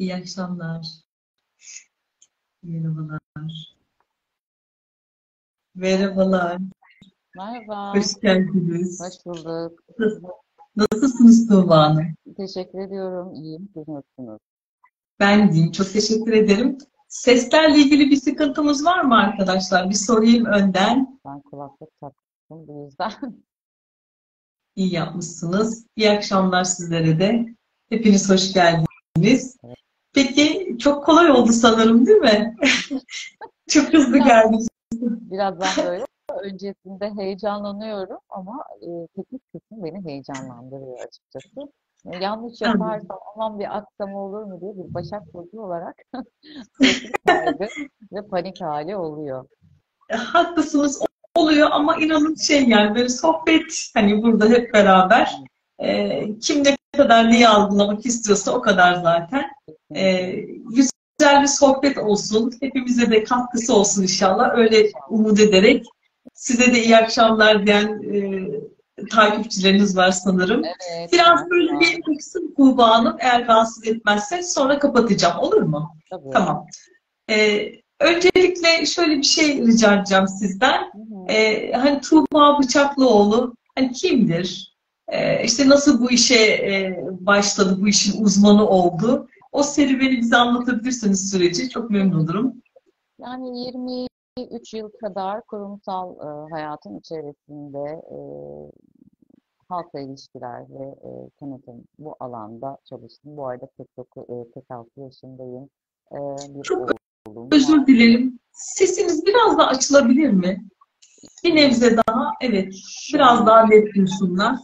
İyi akşamlar. Merhabalar. Merhabalar. Merhaba, Hoş geldiniz. hoş bulduk. Nasılsınız Tuğba Hanım? Teşekkür ediyorum. İyiyim. Siz nasılsınız? Ben diyeyim. Çok teşekkür ederim. Seslerle ilgili bir sıkıntımız var mı arkadaşlar? Bir sorayım önden. Ben kulaklık taktım bu yüzden. İyi yapmışsınız. İyi akşamlar sizlere de. Hepiniz hoş geldiniz. Peki çok kolay oldu sanırım, değil mi? Çok hızlı Biraz, geldiniz. biraz ben böyle öncesinde heyecanlanıyorum ama teknik kısmı beni heyecanlandırıyor açıkçası. Yanlış yaparsam aman bir aksam olur mu diye bir Başak Burcu olarak sürekli kaygı ve panik hali oluyor. Haklısınız, oluyor ama inanın yani böyle sohbet, hani burada hep beraber kim ne kadar neyi algılamak istiyorsa o kadar zaten. E, Kesinlikle. Güzel bir sohbet olsun. Hepimize de katkısı olsun inşallah. Öyle umut ederek size de iyi akşamlar diyen takipçileriniz var sanırım. Evet, Biraz var, böyle var. bir kısım Tuğba Hanım, eğer rahatsız etmezse sonra kapatacağım. Olur mu? Tabii. Tamam. Öncelikle şöyle bir şey rica edeceğim sizden. Hı hı. Hani Tuğba Bıçaklıoğlu hani kimdir? İşte nasıl bu işe başladı, bu işin uzmanı oldu? O serüveni bize anlatabilirsiniz, süreci. Çok memnun olurum. Yani 23 yıl kadar kurumsal hayatın içerisinde halkla ilişkiler ve tanıtım bu alanda çalıştım. Bu arada 46 yaşındayım. Bir Çok oğlum var. özür dilerim. Sesiniz biraz daha açılabilir mi? Bir E, nebze daha. Evet. şu Biraz an daha net duysunlar.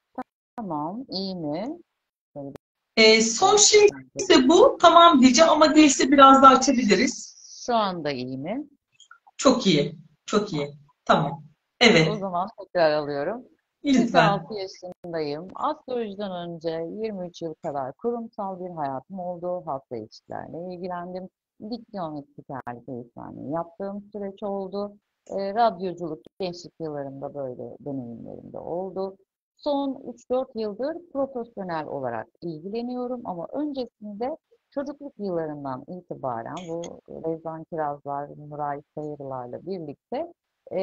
tamam, iyi mi? Böyle Son bir- şey ise bu. Tamam diyeceğim ama değilse biraz daha açabiliriz. Şu anda iyi mi? Çok iyi. Çok iyi. Tamam. O Evet. zaman tekrar alıyorum. Lütfen. 46 yaşındayım. Astrolojiden önce 23 yıl kadar kurumsal bir hayatım oldu. Halkla ilişkilerle ilgilendim. Diksiyon ve spikerlik eğitmenliği yaptığım süreç oldu. Radyoculuk gençlik yıllarımda böyle deneyimlerim de oldu. Son 3-4 yıldır profesyonel olarak ilgileniyorum ama öncesinde çocukluk yıllarından itibaren bu Rezan Kirazlar, Nuray Sayırlar'la birlikte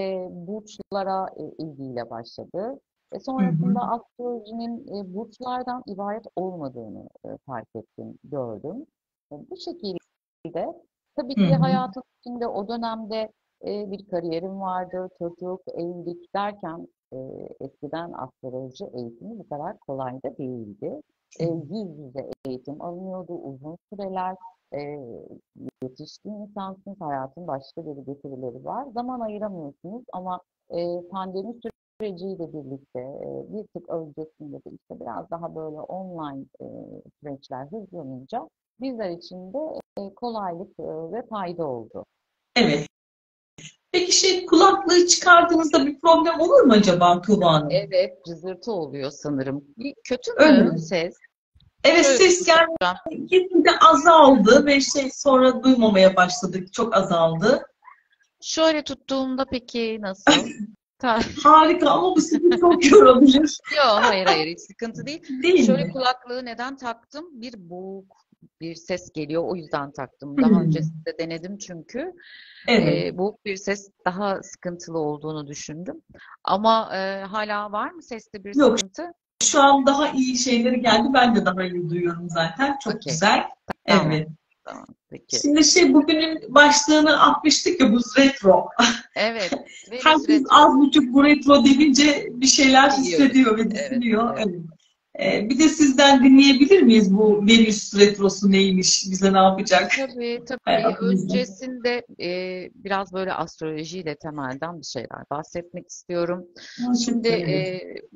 burçlara ilgiyle başladı. Hı hı. Sonrasında astrolojinin burçlardan ibaret olmadığını fark ettim, gördüm. Bu şekilde tabii Hı ki hı. hayatım içinde o dönemde bir kariyerim vardı, çocuk, evlilik derken eskiden astroloji eğitimi bu kadar kolay da değildi. Yüz yüze eğitim alınıyordu uzun süreler. E, Yetişkin insansınız, hayatın başka bir getirileri var. Zaman ayıramıyorsunuz ama pandemi süreciyle birlikte bir tık öncesinde de işte biraz daha böyle online süreçler hızlanınca bizler için de kolaylık ve fayda oldu. Evet. Peki kulaklığı çıkardığınızda bir problem olur mu acaba Tuğba Hanım? Evet, cızırtı oluyor sanırım. Kötü Öyle mü mi? ses? Evet, Şöyle ses yani tutacağım. gitgide azaldı ve sonra duymamaya başladık. Çok azaldı. Şöyle tuttuğumda peki nasıl? Ta- Harika ama bu sizi çok yorabilir. Yo, hayır hayır, hiç sıkıntı değil. Değil Şöyle mi? kulaklığı neden taktım? Bir boğuk bir ses geliyor, o yüzden taktım. Daha Hmm. öncesinde denedim çünkü. Evet. Boğuk bir ses daha sıkıntılı olduğunu düşündüm. Ama hala var mı seste bir Yok, sıkıntı? şu an daha iyi şeyleri geldi. Ben de daha iyi duyuyorum zaten. Çok Okey, güzel. tamam, Evet. tamam, peki. Şimdi bugünün başlığını atmıştık ya, bu retro. Evet, Venüs Herkes retro az buçuk bu retro denince bir şeyler biliyoruz. hissediyor ve Evet, düşünüyor. evet. Evet. Bir de sizden dinleyebilir miyiz, bu Venüs retrosu neymiş? Bize ne yapacak Tabii tabii. hayatımızda? Öncesinde biraz böyle astrolojiyle temelden bir şeyler bahsetmek istiyorum. Ha, çok Şimdi güzel, evet.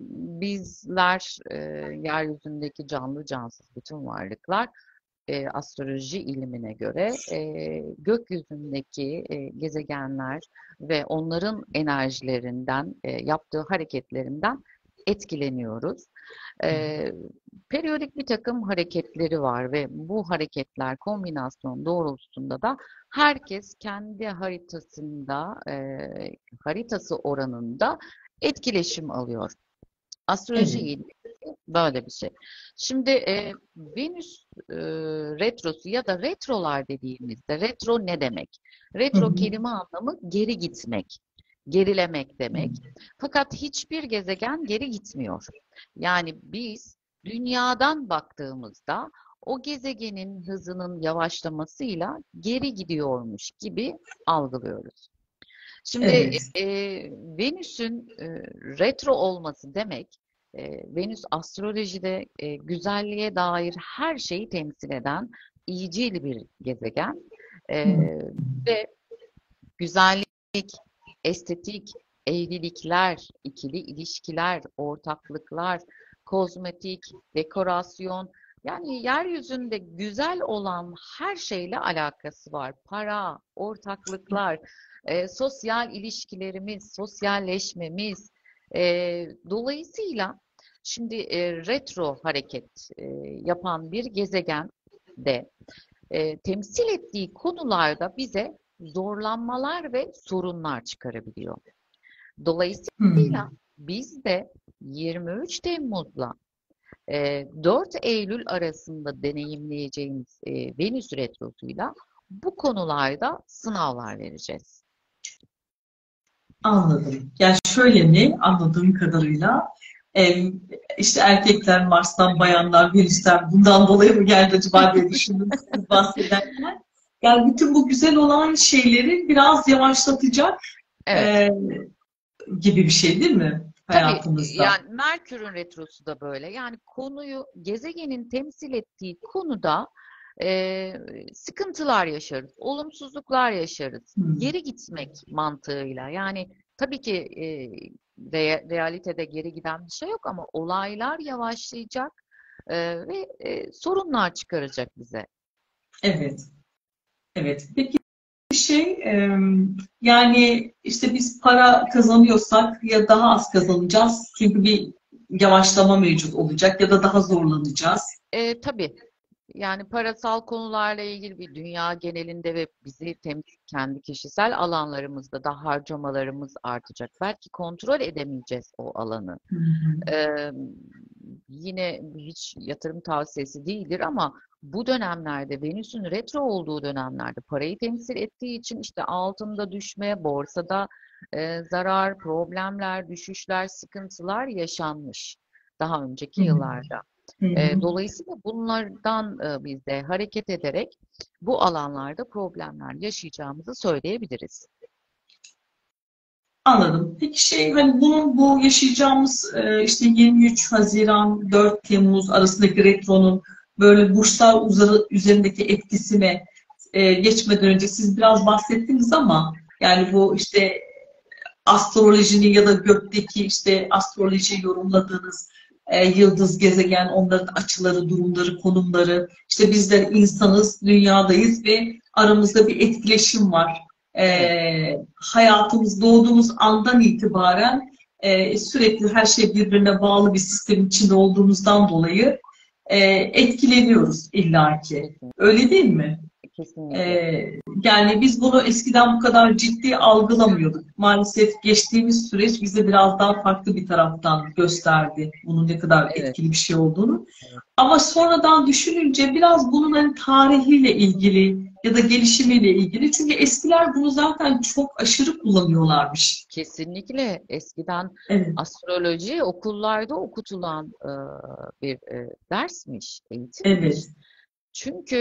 bizler yeryüzündeki canlı cansız bütün varlıklar astroloji ilimine göre gökyüzündeki gezegenler ve onların enerjilerinden yaptığı hareketlerinden etkileniyoruz. E, Periyodik bir takım hareketleri var ve bu hareketler kombinasyon doğrultusunda da herkes kendi haritasında haritası oranında etkileşim alıyor. Astroloji Evet. ilmi Böyle bir şey. Şimdi Venüs retrosu ya da retrolar dediğimizde retro ne demek? Hı Retro hı. kelime anlamı geri gitmek, gerilemek Hı demek. Fakat hiçbir gezegen geri gitmiyor. Yani biz dünyadan baktığımızda o gezegenin hızının yavaşlamasıyla geri gidiyormuş gibi algılıyoruz. Şimdi Evet. Venüs'ün retro olması demek, Venüs astrolojide güzelliğe dair her şeyi temsil eden iyicil bir gezegen. Hı hı. E, ve güzellik, estetik, evlilikler, ikili ilişkiler, ortaklıklar, kozmetik, dekorasyon, yani yeryüzünde güzel olan her şeyle alakası var. Para, ortaklıklar, sosyal ilişkilerimiz, sosyalleşmemiz. Dolayısıyla şimdi retro hareket yapan bir gezegen de temsil ettiği konularda bize zorlanmalar ve sorunlar çıkarabiliyor. Hı. Dolayısıyla biz de 23 Temmuz'la 4 Eylül arasında deneyimleyeceğimiz Venüs retrosuyla bu konularda sınavlar vereceğiz. Anladım. Yani şöyle mi anladığım kadarıyla e, işte erkekler Mars'tan, bayanlar Venüs'ten bundan dolayı mı geldi acaba diye düşündüm siz bahsederken. Yani bütün bu güzel olan şeyleri biraz yavaşlatacak Evet. e, gibi bir şey değil mi Tabii hayatımızda? yani Merkür'ün retrosu da böyle. Yani konuyu, gezegenin temsil ettiği konuda e, sıkıntılar yaşarız, olumsuzluklar yaşarız. Hmm. Geri gitmek mantığıyla. Yani tabii ki realitede geri giden bir şey yok ama olaylar yavaşlayacak ve sorunlar çıkaracak bize. Evet, evet. Peki şey yani işte biz para kazanıyorsak ya daha az kazanacağız çünkü bir yavaşlama mevcut olacak ya da daha zorlanacağız. Tabii. Yani parasal konularla ilgili bir dünya genelinde ve kendi kişisel alanlarımızda da harcamalarımız artacak. Belki kontrol edemeyeceğiz o alanı. Hı hı. Ee, yine hiç yatırım tavsiyesi değildir ama bu dönemlerde Venüs'ün retro olduğu dönemlerde parayı temsil ettiği için işte altında düşme, borsada zarar, problemler, düşüşler, sıkıntılar yaşanmış daha önceki Hı hı. yıllarda. Hı hı. Dolayısıyla bunlardan biz de hareket ederek bu alanlarda problemler yaşayacağımızı söyleyebiliriz. Anladım. Peki şey hani bunun bu yaşayacağımız işte 23 Haziran 4 Temmuz arasındaki retronun böyle burçlar üzerindeki etkisine geçmeden önce siz biraz bahsettiniz ama yani bu işte astrolojinin ya da gökteki işte astroloji yorumladığınız yıldız, gezegen, onların açıları, durumları, konumları, işte bizler insanız, dünyadayız ve aramızda bir etkileşim var. Evet, Hayatımız doğduğumuz andan itibaren sürekli her şey birbirine bağlı bir sistemin içinde olduğumuzdan dolayı etkileniyoruz illaki. kesinlikle. Öyle değil mi? Kesinlikle. Ee, Yani biz bunu eskiden bu kadar ciddi algılamıyorduk. Maalesef geçtiğimiz süreç bize biraz daha farklı bir taraftan gösterdi bunun ne kadar Evet, etkili bir şey olduğunu. evet. Ama sonradan düşününce biraz bunun hani tarihiyle ilgili ya da gelişimiyle ilgili. Çünkü eskiler bunu zaten çok aşırı kullanıyorlarmış. Kesinlikle eskiden Evet, astroloji okullarda okutulan bir dersmiş, evet. eğitimmiş. Çünkü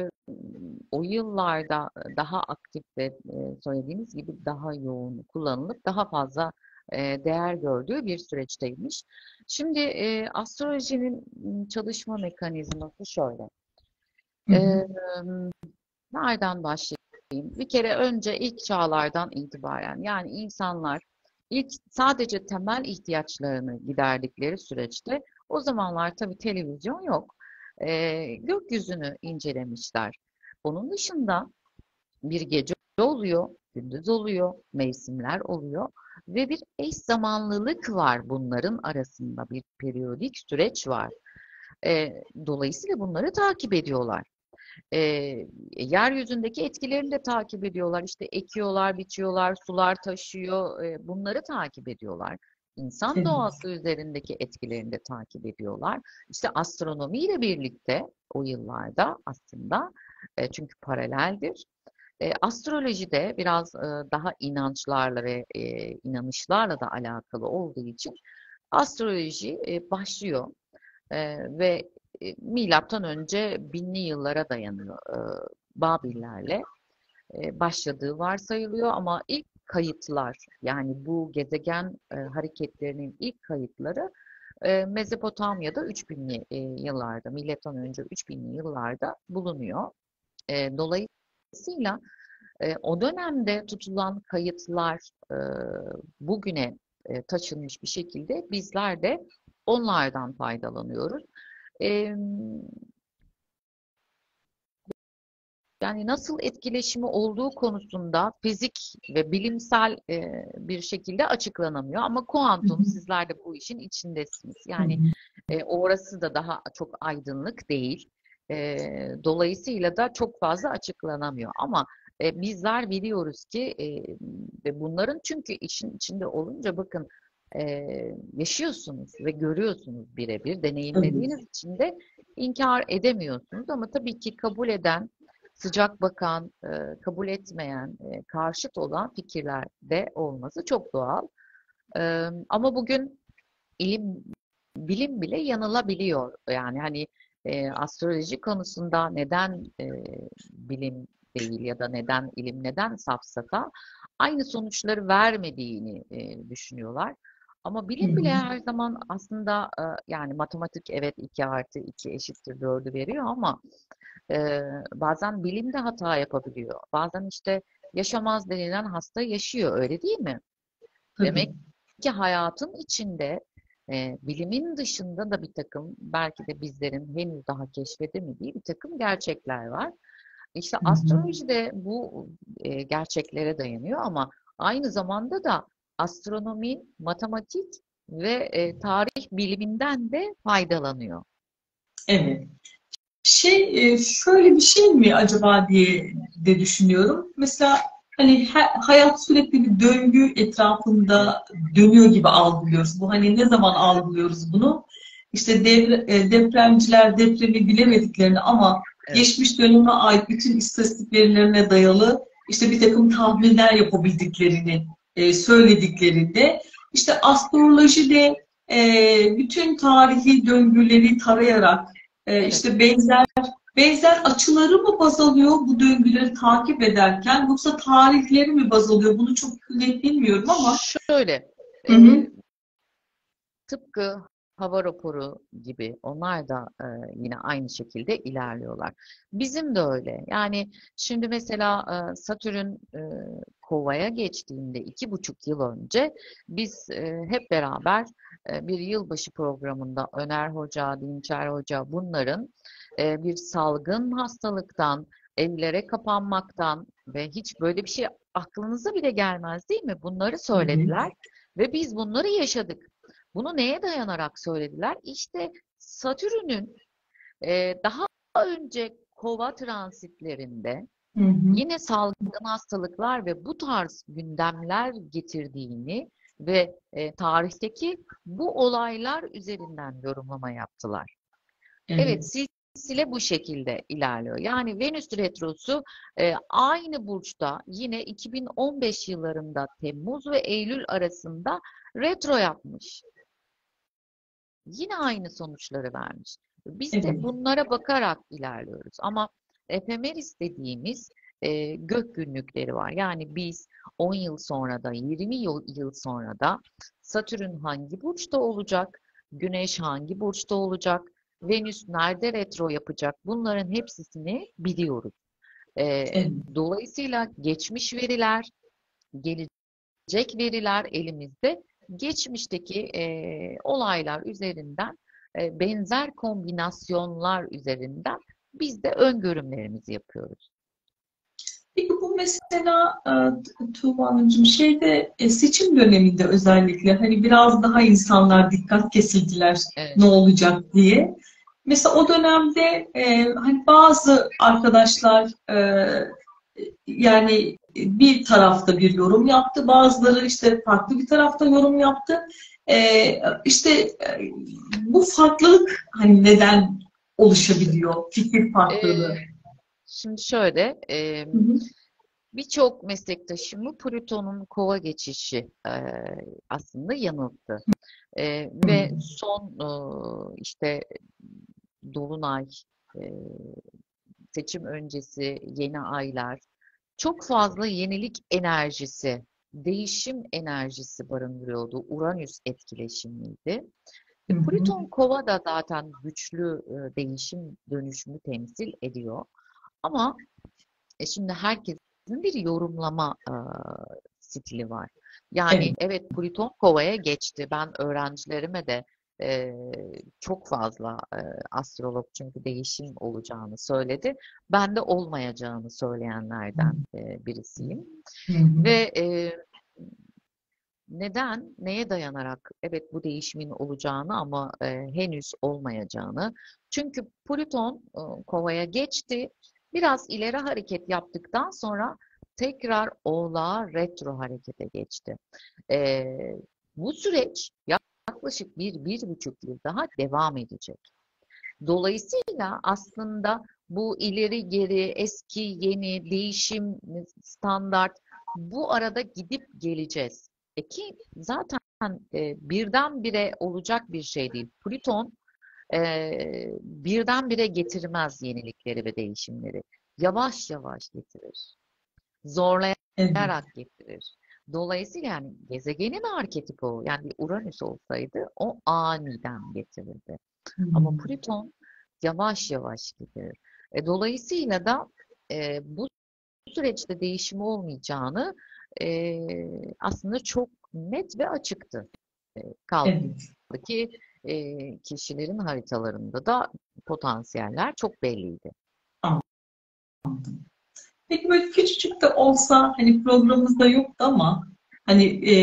o yıllarda daha aktif ve söylediğiniz gibi daha yoğun kullanılıp daha fazla değer gördüğü bir süreçteymiş. Şimdi astrolojinin çalışma mekanizması şöyle. Hı hı, E, nereden başlayayım? Bir kere önce ilk çağlardan itibaren yani insanlar ilk sadece temel ihtiyaçlarını giderdikleri süreçte o zamanlar tabii televizyon yok. Gökyüzünü incelemişler. Onun dışında bir gece oluyor, gündüz oluyor, mevsimler oluyor ve bir eş zamanlılık var bunların arasında bir periyodik süreç var. Dolayısıyla bunları takip ediyorlar. Yeryüzündeki etkilerini de takip ediyorlar. İşte ekiyorlar, biçiyorlar, sular taşıyor. Bunları takip ediyorlar. İnsan Evet. doğası üzerindeki etkilerini de takip ediyorlar. İşte astronomiyle birlikte o yıllarda aslında çünkü paraleldir. Astroloji de biraz daha inançlarla ve inanışlarla da alakalı olduğu için astroloji başlıyor ve milattan önce binli yıllara dayanıyor Babillerle başladığı varsayılıyor ama ilk kayıtlar yani bu gezegen hareketlerinin ilk kayıtları Mezopotamya'da 3000'li yıllarda, milattan önce 3000'li yıllarda bulunuyor. Dolayısıyla o dönemde tutulan kayıtlar bugüne taşınmış bir şekilde bizler de onlardan faydalanıyoruz. E, Yani nasıl etkileşimi olduğu konusunda fizik ve bilimsel bir şekilde açıklanamıyor. Ama Hı kuantum hı. sizler de bu işin içindesiniz. Hı Yani hı. orası da daha çok aydınlık değil. Dolayısıyla da çok fazla açıklanamıyor. Ama bizler biliyoruz ki ve bunların çünkü işin içinde olunca bakın yaşıyorsunuz ve görüyorsunuz birebir. Tabii. Deneyimlediğiniz için de inkar edemiyorsunuz. Ama tabii ki kabul eden sıcak bakan, kabul etmeyen, karşıt olan fikirlerde olması çok doğal. Ama bugün ilim, bilim bile yanılabiliyor. Yani hani astroloji konusunda neden bilim değil ya da neden ilim, neden safsata aynı sonuçları vermediğini düşünüyorlar. Ama Hı bilim bile hı. her zaman aslında yani matematik evet 2 artı 2 eşittir 4'ü veriyor ama bazen bilim de hata yapabiliyor. Bazen işte yaşamaz denilen hasta yaşıyor, öyle değil mi? Tabii. Demek ki hayatın içinde bilimin dışında da bir takım belki de bizlerin henüz daha keşfedemediği bir takım gerçekler var. İşte Hı hı. astroloji de bu gerçeklere dayanıyor ama aynı zamanda da astronomi, matematik ve tarih biliminden de faydalanıyor. Evet. Şöyle bir şey mi acaba diye de düşünüyorum. Mesela hani hayat sürekli bir döngü Evet, etrafında dönüyor gibi algılıyoruz. Bu hani ne zaman algılıyoruz bunu? İşte depremciler depremi bilemediklerini ama evet, geçmiş döneme ait bütün istatistik verilerine dayalı işte bir takım tahminler yapabildiklerini söylediklerinde işte astroloji de bütün tarihi döngüleri tarayarak evet. işte benzer açıları mı baz alıyor bu döngüleri takip ederken yoksa tarihleri mi baz alıyor? Bunu çok net bilmiyorum ama. Şöyle, Hı hı. tıpkı hava raporu gibi onlar da yine aynı şekilde ilerliyorlar. Bizim de öyle. Yani şimdi mesela Satürn Kova'ya geçtiğinde 2,5 yıl önce biz hep beraber bir yılbaşı programında Öner Hoca, Dinçer Hoca bunların bir salgın hastalıktan, evlere kapanmaktan ve hiç böyle bir şey aklınıza bile gelmez değil mi? Bunları Evet. söylediler ve biz bunları yaşadık. Bunu neye dayanarak söylediler? İşte Satürn'ün daha önce Kova transitlerinde Hı hı. yine salgın hastalıklar ve bu tarz gündemler getirdiğini ve tarihteki bu olaylar üzerinden yorumlama yaptılar. Evet, Evet. silsile bu şekilde ilerliyor. Yani Venüs retrosu aynı burçta yine 2015 yıllarında Temmuz ve Eylül arasında retro yapmış. Yine aynı sonuçları vermiş. Biz de Evet. bunlara bakarak ilerliyoruz. Ama efemeris dediğimiz gök günlükleri var. Yani biz 10 yıl sonra da 20 yıl sonra da Satürn hangi burçta olacak? Güneş hangi burçta olacak? Venüs nerede retro yapacak? Bunların hepsini biliyoruz. E, Evet. Dolayısıyla geçmiş veriler, gelecek veriler elimizde. Geçmişteki olaylar üzerinden, benzer kombinasyonlar üzerinden biz de öngörümlerimizi yapıyoruz. Peki bu mesela Tuğba Hanımcığım seçim döneminde özellikle hani biraz daha insanlar dikkat kesildiler Evet, ne olacak diye. Mesela o dönemde hani bazı arkadaşlar yani bir tarafta bir yorum yaptı, bazıları işte farklı bir tarafta yorum yaptı. İşte bu farklılık hani neden oluşabiliyor? Fikir farklılığı. Şimdi şöyle, Hı hı. birçok meslektaşımı Plüton'un kova geçişi aslında yanılttı. Hı Ve son işte Dolunay, e, seçim öncesi yeni aylar, çok fazla yenilik enerjisi, değişim enerjisi barındırıyordu. Uranüs etkileşimiydi. hı. Hı. Plüton Kova da zaten güçlü değişim dönüşümü temsil ediyor. Ama şimdi herkesin bir yorumlama stili var. Evet. Yani evet, Plüton Kova'ya geçti. Ben öğrencilerime de e, çok fazla astrolog çünkü değişim olacağını söyledi. Ben de olmayacağını söyleyenlerden birisiyim. Hı hı. Ve neden, neye dayanarak evet bu değişimin olacağını ama henüz olmayacağını. Çünkü Plüton Kova'ya geçti. Biraz ileri hareket yaptıktan sonra tekrar Oğlak'a retro harekete geçti. E, Bu süreç yaklaşık bir buçuk yıl daha devam edecek. Dolayısıyla aslında bu ileri geri, eski yeni, değişim, standart, bu arada gidip geleceğiz. Ki zaten birdenbire olacak bir şey değil. Plüton birdenbire getirmez yenilikleri ve değişimleri. Yavaş yavaş getirir. Evet. Zorlayarak getirir. Dolayısıyla yani gezegenin arketipi o. Yani bir Uranüs olsaydı o aniden getirirdi. Hı Ama Plüton yavaş yavaş gidiyor. Dolayısıyla da bu süreçte değişim olmayacağını e, aslında çok net ve açıktı. Kaldı Evet. ki kişilerin haritalarında da potansiyeller çok belliydi. Peki böyle küçücük de olsa hani programımızda yoktu ama hani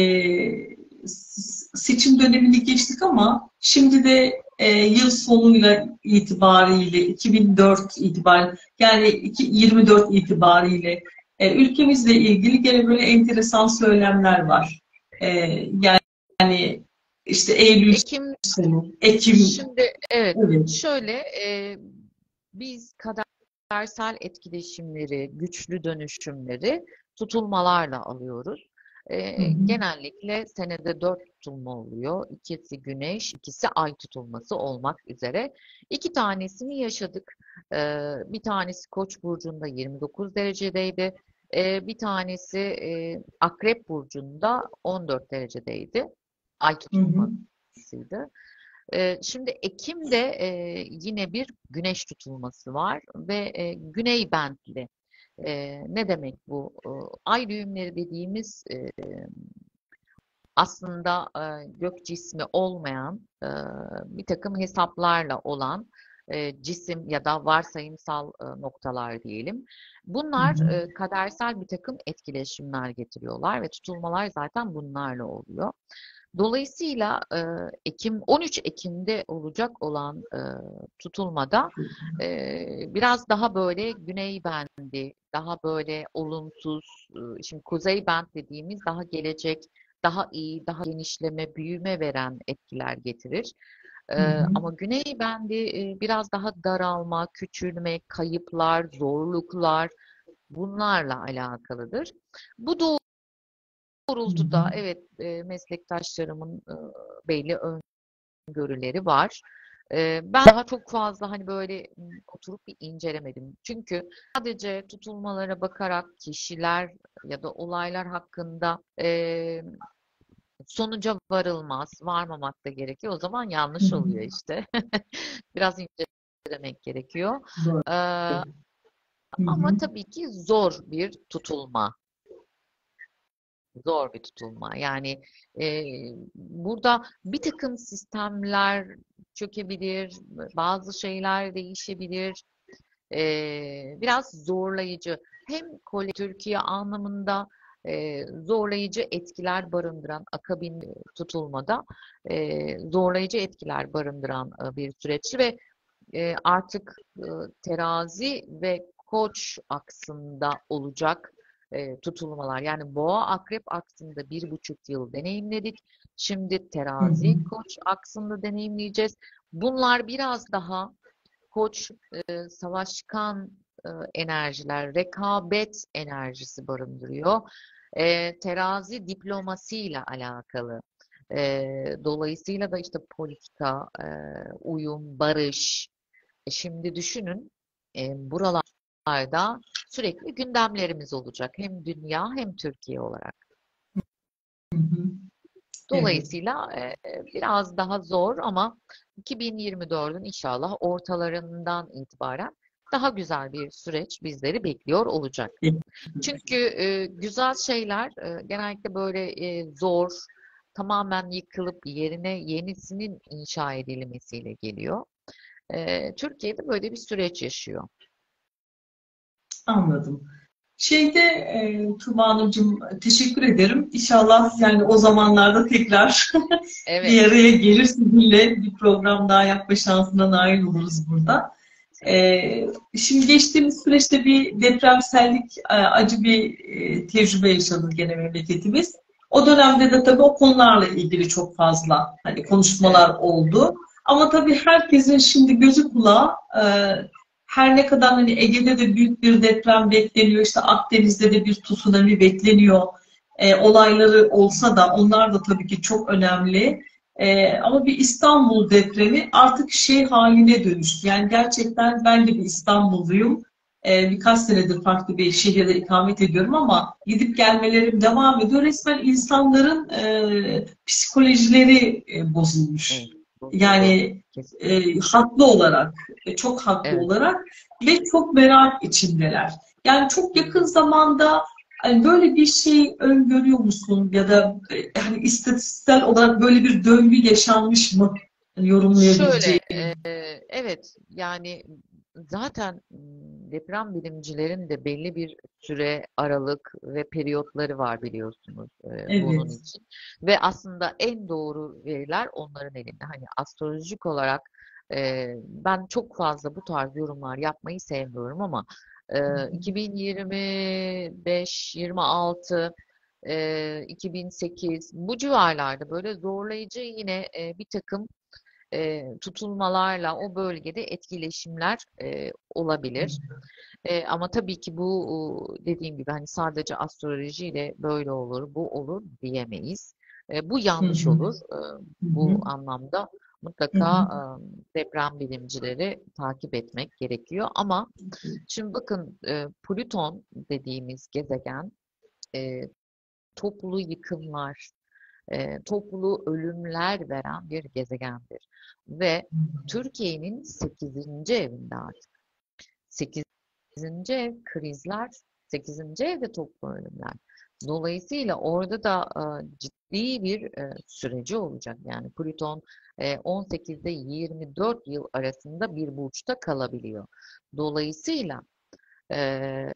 seçim dönemini geçtik ama şimdi de yıl sonuyla itibariyle 2004 itibariyle yani 24 itibariyle ülkemizle ilgili gene böyle enteresan söylemler var. E, yani işte Eylül Ekim, sonu, Ekim, şimdi evet, evet. şöyle biz kadersel etkileşimleri, güçlü dönüşümleri tutulmalarla alıyoruz. Hı hı, Genellikle senede 4 tutulma oluyor. İkisi güneş, ikisi ay tutulması olmak üzere. İki tanesini yaşadık. Bir tanesi Koç burcunda 29 derecedeydi. Bir tanesi Akrep burcunda 14 derecedeydi. Ay hı hı, tutulmasıydı. Şimdi Ekim'de yine bir güneş tutulması var ve güney bentli. Ne demek bu? Ay düğümleri dediğimiz aslında gök cismi olmayan bir takım hesaplarla olan cisim ya da varsayımsal noktalar diyelim. hı Bunlar hı, kadersel bir takım etkileşimler getiriyorlar ve tutulmalar zaten bunlarla oluyor. Dolayısıyla 13 Ekim'de olacak olan tutulmada biraz daha böyle güney bendi, daha böyle olumsuz, şimdi kuzey bend dediğimiz daha gelecek, daha iyi, daha genişleme, büyüme veren etkiler getirir. hı hı, Ama güney bendi biraz daha daralma, küçülme, kayıplar, zorluklar bunlarla alakalıdır. Bu hı hı. doğrultuda evet, meslektaşlarımın belli öngörüleri var. Ben daha çok fazla hani böyle oturup bir incelemedim. Çünkü sadece tutulmalara bakarak kişiler ya da olaylar hakkında sonuca varılmaz, varmamak da gerekiyor. O zaman Hı yanlış hı. oluyor işte. Biraz incelemek gerekiyor. Doğru. Ee, Hı hı. Ama tabii ki zor bir tutulma. Zor bir tutulma. Yani e, burada bir takım sistemler çökebilir, bazı şeyler değişebilir. Biraz zorlayıcı. Hem Türkiye anlamında zorlayıcı etkiler barındıran akabin tutulmada zorlayıcı etkiler barındıran bir süreç ve artık terazi ve koç aksında olacak tutulmalar. Yani Boğa Akrep aksında 1,5 yıl deneyimledik. Şimdi Hı hı. Terazi Koç aksında deneyimleyeceğiz. Bunlar biraz daha Koç savaşkan enerjiler, rekabet enerjisi barındırıyor. Terazi diplomasiyle alakalı. Dolayısıyla da işte politika, uyum, barış. Şimdi düşünün, buralarda sürekli gündemlerimiz olacak. Hem dünya hem Türkiye olarak. Hı hı. Evet. Dolayısıyla biraz daha zor ama 2024'ün inşallah ortalarından itibaren daha güzel bir süreç bizleri bekliyor olacak. Çünkü güzel şeyler genellikle böyle zor, tamamen yıkılıp yerine yenisinin inşa edilmesiyle geliyor. Türkiye'de böyle bir süreç yaşıyor. Anladım. Tuğba Hanımcığım, teşekkür ederim. İnşallah yani o zamanlarda tekrar bir Evet, araya gelir, sizinle bir program daha yapma şansına nail oluruz burada. Şimdi geçtiğimiz süreçte bir depremsellik, acı bir tecrübe yaşadı gene memleketimiz. O dönemde de tabii o konularla ilgili çok fazla hani evet, konuşmalar oldu. Ama tabii herkesin şimdi gözü kulağı, her ne kadar hani Ege'de de büyük bir deprem bekleniyor, işte Akdeniz'de de bir tsunami bekleniyor, olayları olsa da onlar da tabii ki çok önemli. Ama bir İstanbul depremi artık şey haline dönüştü. Yani gerçekten ben de bir İstanbulluyum. Birkaç senedir farklı bir şehirde ikamet ediyorum ama gidip gelmelerim devam ediyor. Resmen insanların psikolojileri bozulmuş. evet. Bozuldu. Yani Kesinlikle. haklı olarak, çok haklı Evet. olarak ve çok merak içindeler. Yani çok yakın zamanda hani böyle bir şey öngörüyor musun ya da hani istatistiksel olarak böyle bir döngü yaşanmış mı? Hani Şöyle, yorumlayabileceğim. evet yani zaten deprem bilimcilerin de belli bir süre aralık ve periyotları var biliyorsunuz bunun Evet. için. Ve aslında en doğru veriler onların elinde. Hani astrolojik olarak ben çok fazla bu tarz yorumlar yapmayı sevmiyorum ama 2025, 26, 2008 bu civarlarda böyle zorlayıcı yine bir takım tutulmalarla o bölgede etkileşimler olabilir. Ama tabii ki bu dediğim gibi hani sadece astrolojiyle böyle olur, bu olur diyemeyiz. Bu Hı yanlış hı. olur. Hı Bu hı. anlamda Hı mutlaka hı. deprem bilimcileri takip etmek gerekiyor. Ama şimdi bakın Plüton dediğimiz gezegen e, toplu yıkımlar, toplu ölümler veren bir gezegendir. Ve Türkiye'nin 8. evinde artık. 8. ev krizler, 8. evde toplu ölümler. Dolayısıyla orada da ciddi bir süreci olacak. Yani Plüton 18'de 24 yıl arasında bir burçta kalabiliyor. Dolayısıyla e,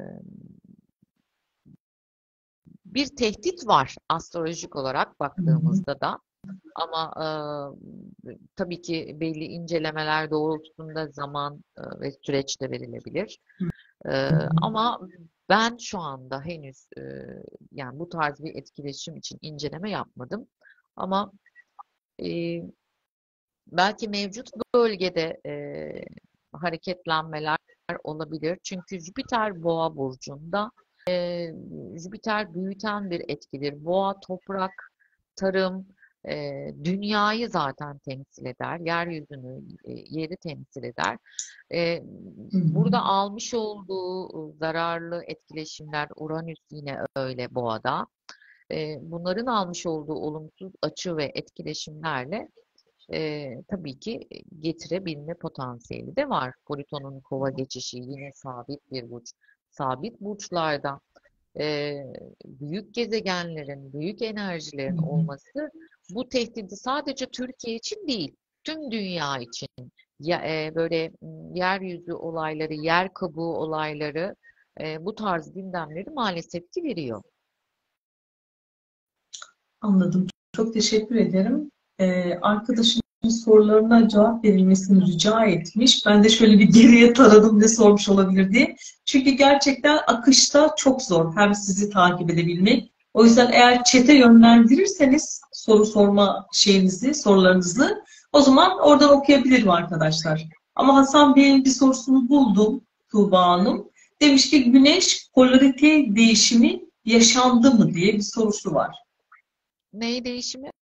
bir tehdit var astrolojik olarak Hı hı. baktığımızda da. Ama tabii ki belli incelemeler doğrultusunda zaman ve süreç de verilebilir. Hı hı. Ama ben şu anda henüz yani bu tarz bir etkileşim için inceleme yapmadım. Ama e, belki mevcut bölgede hareketlenmeler olabilir. Çünkü Jüpiter Boğa burcunda. Jüpiter büyüten bir etkidir. Boğa toprak, tarım, dünyayı zaten temsil eder. Yeryüzünü, yeri temsil eder. E, Hı hı. Burada almış olduğu zararlı etkileşimler, Uranüs yine öyle Boğa'da. Bunların almış olduğu olumsuz açı ve etkileşimlerle tabii ki getirebilme potansiyeli de var. Plüton'un kova geçişi yine sabit bir burç. Sabit burçlarda büyük gezegenlerin, büyük Hı enerjilerin hı. olması bu tehdidi sadece Türkiye için değil, tüm dünya için böyle yeryüzü olayları, yer kabuğu olayları bu tarz gündemleri maalesef ki veriyor. Anladım. Çok teşekkür ederim. Arkadaşım sorularına cevap verilmesini rica etmiş. Ben de şöyle bir geriye taradım ne sormuş olabilir diye. Çünkü gerçekten akışta çok zor hem sizi takip edebilmek. O yüzden eğer chat'e yönlendirirseniz soru sorma şeyinizi, sorularınızı o zaman oradan okuyabilirim arkadaşlar. Ama Hasan Bey'in bir sorusunu buldum Tuğba Hanım. Demiş ki güneş polarite değişimi yaşandı mı diye bir sorusu var. Neyi değişimi?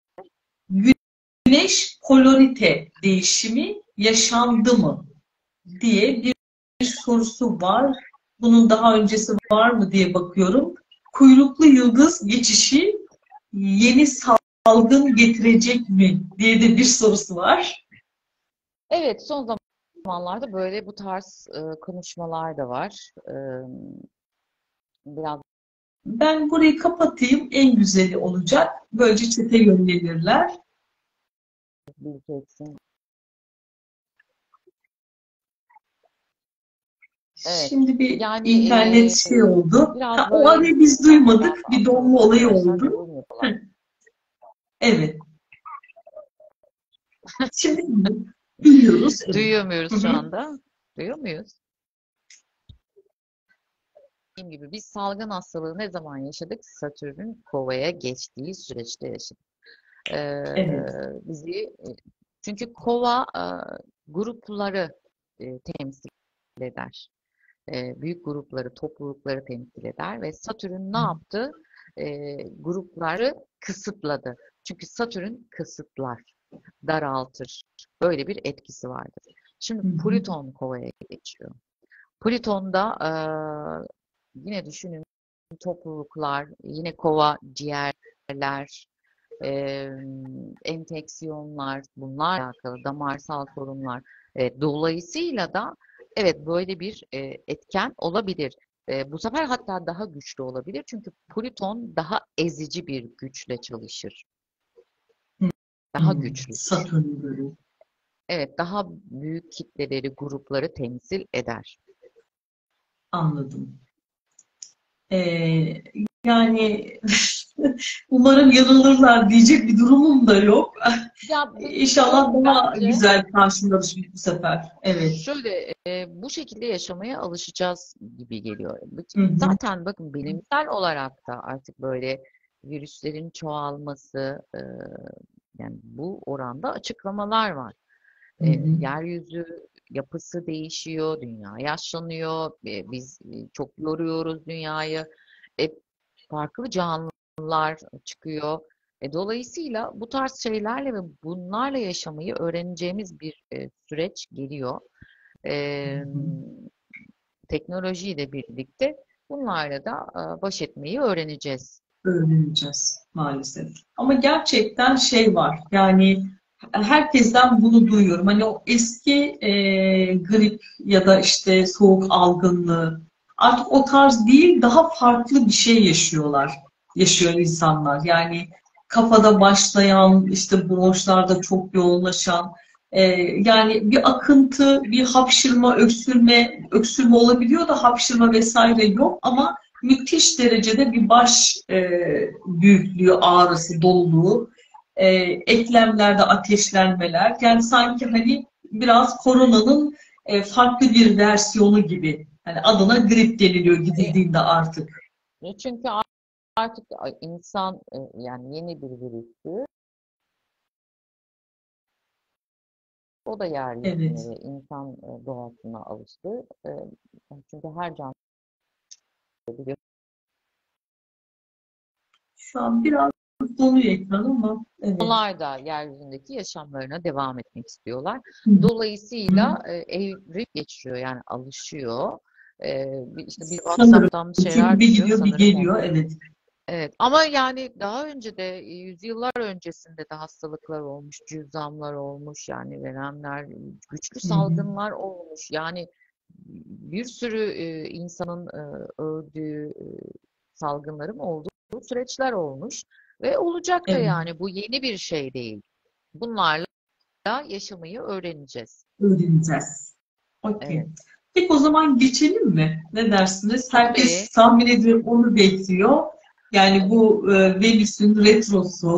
Güneş polarite değişimi yaşandı mı diye bir sorusu var. Bunun daha öncesi var mı diye bakıyorum. Kuyruklu yıldız geçişi yeni salgın getirecek mi diye de bir sorusu var. Evet, son zamanlarda böyle bu tarz konuşmalar da var. Biraz Ben burayı kapatayım. En güzeli olacak. Böylece çete yönlenirler. bileceksin. Evet. Şimdi bir Yani internet şey oldu. biraz Ha, o böyle arayı biz duymadık. Bir astroloji donma olayı arkadaşlar oldu. yorum yapıyorlar. Evet. Şimdi duyuyoruz. Evet. Duyuyor muyuz Hı şu hı. anda? Duyuyor muyuz? Dediğim gibi biz salgın hastalığı ne zaman yaşadık? Satürn'ün Kova'ya geçtiği süreçte yaşadık. Evet. Bizi çünkü Kova grupları temsil eder. Büyük grupları, toplulukları temsil eder ve Satürn ne yaptı? Grupları kısıtladı. Çünkü Satürn kısıtlar, daraltır. Böyle bir etkisi vardır. Şimdi Hı hı. Plüton Kova'ya geçiyor. Plüton'da yine düşünün topluluklar, yine Kova ciğerler, enfeksiyonlar, bunlarla alakalı damarsal sorunlar. Dolayısıyla da evet böyle bir etken olabilir. Bu sefer hatta daha güçlü olabilir. Çünkü Plüton daha ezici bir güçle çalışır. Daha güçlüdür. Satürn böyle. Evet, daha büyük kitleleri, grupları temsil eder. Anladım. Ee, yani umarım yanılırlar diyecek bir durumum da yok. Ya İnşallah daha bence güzel karşılarız bu sefer. Evet. şöyle bu şekilde yaşamaya alışacağız gibi geliyor. Hı hı. Zaten bakın bilimsel olarak da artık böyle virüslerin çoğalması yani bu oranda açıklamalar var. Hı hı. Yeryüzü yapısı değişiyor, dünya yaşlanıyor, biz çok yoruyoruz dünyayı. E, Farklı canlılar çıkıyor. Dolayısıyla bu tarz şeylerle ve bunlarla yaşamayı öğreneceğimiz bir süreç geliyor. Hı E, hı. Teknolojiyle birlikte bunlarla da baş etmeyi öğreneceğiz. Öğreneceğiz maalesef. Ama gerçekten şey var. Yani herkesten bunu duyuyorum. Hani o eski grip ya da işte soğuk algınlığı artık o tarz değil daha farklı bir şey yaşıyorlar. Yaşıyor insanlar. Yani kafada başlayan işte bronşlarda çok yoğunlaşan yani bir akıntı, bir hapşırma, öksürme olabiliyor da hapşırma vesaire yok ama müthiş derecede bir baş büyüklüğü, ağrısı, doluluğu, eklemlerde ateşlenmeler. Yani sanki hani biraz koronanın farklı bir versiyonu gibi. Yani adına grip deniliyor gidildiğinde artık. Çünkü artık insan yani yeni bir virüstü. O da yeryüzüne Evet. ve insan doğasına alıştı. Çünkü her canlı Şu an biraz donuyor ekran ama evet. onlar da yeryüzündeki yaşamlarına devam etmek istiyorlar. Hı hı. Dolayısıyla evrim geçiriyor yani alışıyor. İşte bir Sanırım. WhatsApp'tan Çünkü şeyler bir düşüyor gidiyor bir sanırım geliyor. onu. Evet. Evet ama yani daha önce de yüzyıllar öncesinde de hastalıklar olmuş, cüzzamlar olmuş yani veremler, güçlü Hı hı. salgınlar olmuş. Yani bir sürü insanın öldüğü salgınların olduğu süreçler olmuş ve olacak da Evet. yani bu yeni bir şey değil. Bunlarla yaşamayı öğreneceğiz. Öğreneceğiz. Okey. Evet. Peki o zaman geçelim mi? Ne dersiniz? Tabii. Herkes tahmin ediyorum onu bekliyor. Yani bu Venüs'ün retrosu.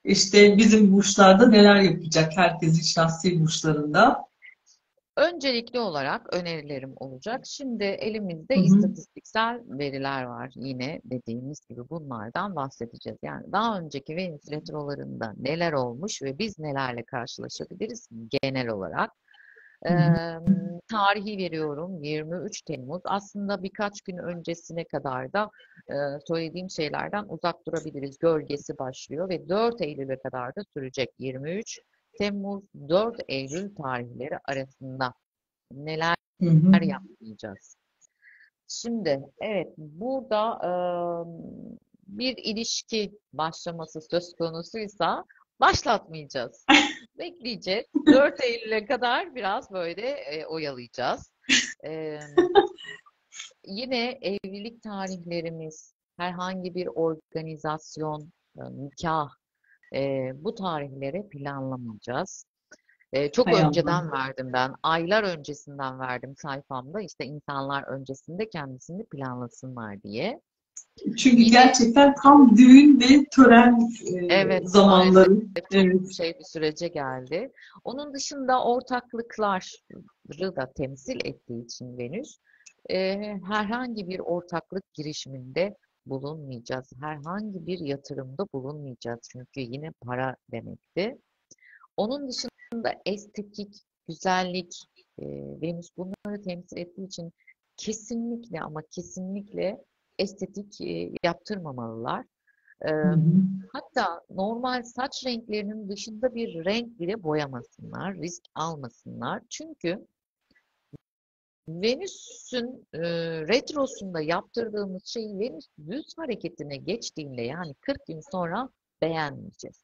İşte bizim burçlarda neler yapacak herkesin şahsi burçlarında. Öncelikli olarak önerilerim olacak. Şimdi elimizde Hı hı. istatistiksel veriler var. Yine dediğimiz gibi bunlardan bahsedeceğiz. Yani daha önceki Venüs retrolarında neler olmuş ve biz nelerle karşılaşabiliriz genel olarak. Hı hı. Tarihi veriyorum 23 Temmuz. Aslında birkaç gün öncesine kadar da söylediğim şeylerden uzak durabiliriz. Gölgesi başlıyor ve 4 Eylül'e kadar da sürecek. 23 Temmuz 4 Eylül tarihleri arasında neler Hı hı. yapmayacağız? Şimdi evet burada bir ilişki başlaması söz konusuysa başlatmayacağız. Bekleyeceğiz. 4 Eylül'e kadar biraz böyle oyalayacağız. E, Yine evlilik tarihlerimiz, herhangi bir organizasyon, nikah, bu tarihleri planlamayacağız. Çok Hay Allah. önceden verdim ben. Aylar öncesinden verdim sayfamda. İşte insanlar öncesinde kendisini planlasınlar diye. Çünkü Yine gerçekten tam düğün ve tören evet maalesef zamanları. çok Evet. şey bir sürece geldi. Onun dışında ortaklıkları da temsil ettiği için Venüs herhangi bir ortaklık girişiminde bulunmayacağız. Herhangi bir yatırımda bulunmayacağız. Çünkü yine para demekti. Onun dışında estetik, güzellik, Venüs bunları temsil ettiği için kesinlikle ama kesinlikle estetik yaptırmamalılar. E, Hı hı. Hatta normal saç renklerinin dışında bir renk bile boyamasınlar, risk almasınlar. Çünkü Venüs'ün retrosunda yaptırdığımız şeyi Venüs düz hareketine geçtiğinde yani 40 gün sonra beğenmeyeceğiz.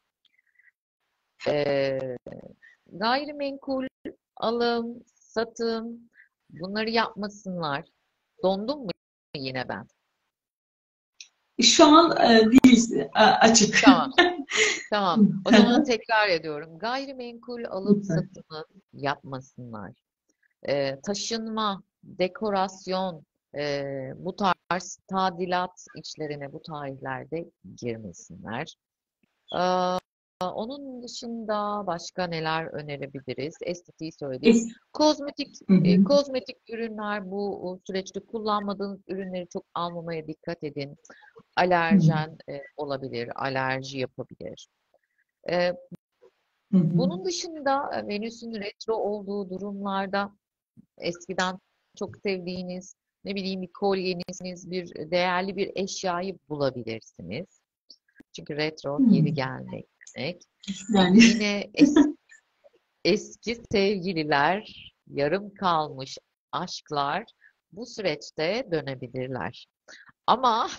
E, Gayrimenkul alım, satım bunları yapmasınlar. Dondum mu yine ben? Şu an değil, açık. Tamam, tamam. O zaman tekrar ediyorum. Gayrimenkul alım Lütfen. satımı yapmasınlar. Taşınma, dekorasyon, bu tarz tadilat işlerine bu tarihlerde girmesinler. Ee, Onun dışında başka neler önerebiliriz? Estetiği söyledik. Es- Kozmetik, Hı hı. kozmetik ürünler bu süreçte kullanmadığınız ürünleri çok almamaya dikkat edin. Hı Alerjen olabilir, alerji yapabilir. E, hı. Bunun dışında Venüs'ün retro olduğu durumlarda eskiden çok sevdiğiniz, ne bileyim bir kolyeniz, bir değerli bir eşyayı bulabilirsiniz. Çünkü retro Hı. geri gelmek demek. Yani Yine eski sevgililer, yarım kalmış aşklar bu süreçte dönebilirler. Ama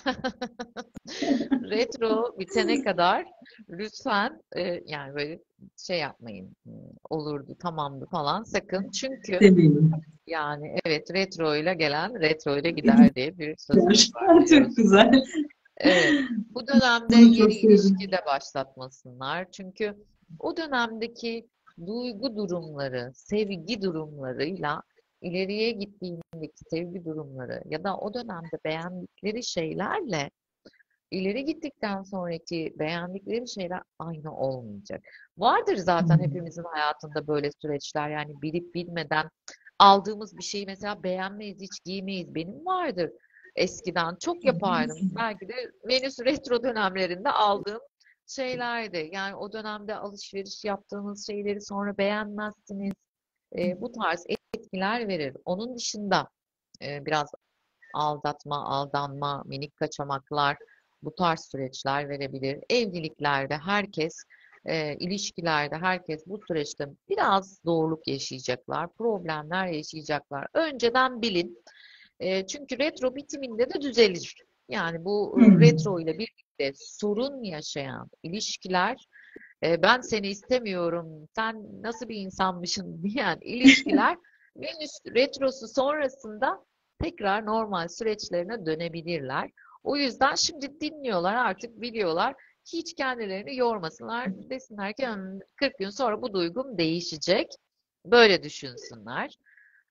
retro bitene kadar lütfen yani böyle şey yapmayın. Olurdu, tamamdı falan sakın. Çünkü demeyeyim. yani evet retro ile gelen retro ile gider diye bir sözümüz var Çok biliyorsunuz. güzel. Evet. Bu dönemde Bunu çok yeni sevdim. ilişki de başlatmasınlar. Çünkü o dönemdeki duygu durumları, sevgi durumlarıyla ileriye gittiğindeki sevgi durumları ya da o dönemde beğendikleri şeylerle ileri gittikten sonraki beğendikleri şeyler aynı olmayacak. Vardır Hı. zaten hepimizin hayatında böyle süreçler. Yani bilip bilmeden aldığımız bir şeyi mesela beğenmeyiz, hiç giymeyiz. Benim vardır. Eskiden çok yapardım. Belki de Venüs retro dönemlerinde aldığım şeylerdi. Yani o dönemde alışveriş yaptığınız şeyleri sonra beğenmezsiniz. Bu tarz etkiler verir. Onun dışında biraz aldatma, aldanma, minik kaçamaklar bu tarz süreçler verebilir. Evliliklerde herkes, ilişkilerde herkes bu süreçte biraz zorluk yaşayacaklar, problemler yaşayacaklar. Önceden bilin. Çünkü retro bitiminde de düzelir. Yani bu Hı. retro ile birlikte sorun yaşayan ilişkiler, ben seni istemiyorum, sen nasıl bir insanmışsın diyen ilişkiler Venüs retrosu sonrasında tekrar normal süreçlerine dönebilirler. O yüzden şimdi dinliyorlar artık biliyorlar. Hiç kendilerini yormasınlar. Desinler ki 40 gün sonra bu duygum değişecek. Böyle düşünsünler.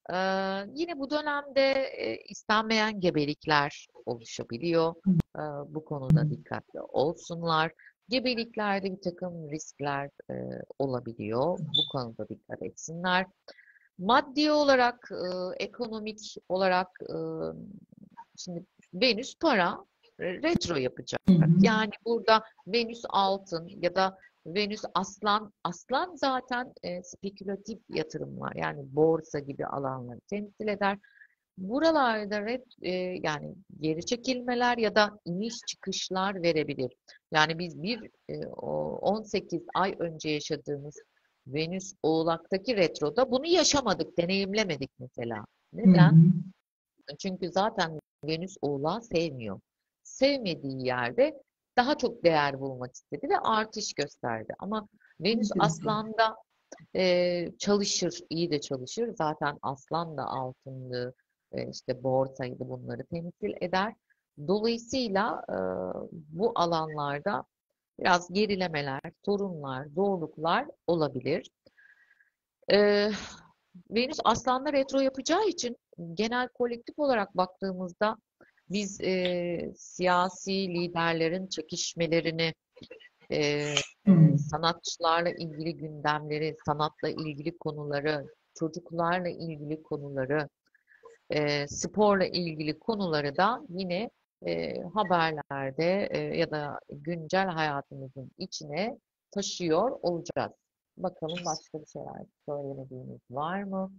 Yine bu dönemde istenmeyen gebelikler oluşabiliyor. Bu konuda dikkatli olsunlar. Gebeliklerde bir takım riskler olabiliyor. Bu konuda dikkat etsinler. Maddi olarak, ekonomik olarak şimdi Venüs para retro yapacak. Hı hı. Yani burada Venüs altın ya da Venüs aslan, aslan zaten spekülatif yatırımlar yani borsa gibi alanları temsil eder. Buralarda yani geri çekilmeler ya da iniş çıkışlar verebilir. Yani biz 18 ay önce yaşadığımız Venüs Oğlak'taki retroda bunu yaşamadık, deneyimlemedik mesela. Hı hı. Neden? Çünkü zaten Venüs Oğlak'ı sevmiyor. Sevmediği yerde daha çok değer bulmak istedi ve artış gösterdi. Ama Venüs Enteresan. Aslan'da çalışır, iyi de çalışır. Zaten Aslan da altınlı, işte borsaydı bunları temsil eder. Dolayısıyla bu alanlarda biraz gerilemeler, sorunlar, zorluklar olabilir. E, Venüs Aslan'da retro yapacağı için genel kolektif olarak baktığımızda biz siyasi liderlerin çekişmelerini, e, Hı. sanatçılarla ilgili gündemleri, sanatla ilgili konuları, çocuklarla ilgili konuları, sporla ilgili konuları da yine haberlerde ya da güncel hayatımızın içine taşıyor olacağız. Bakalım başka bir şeyler söylemediğimiz var mı?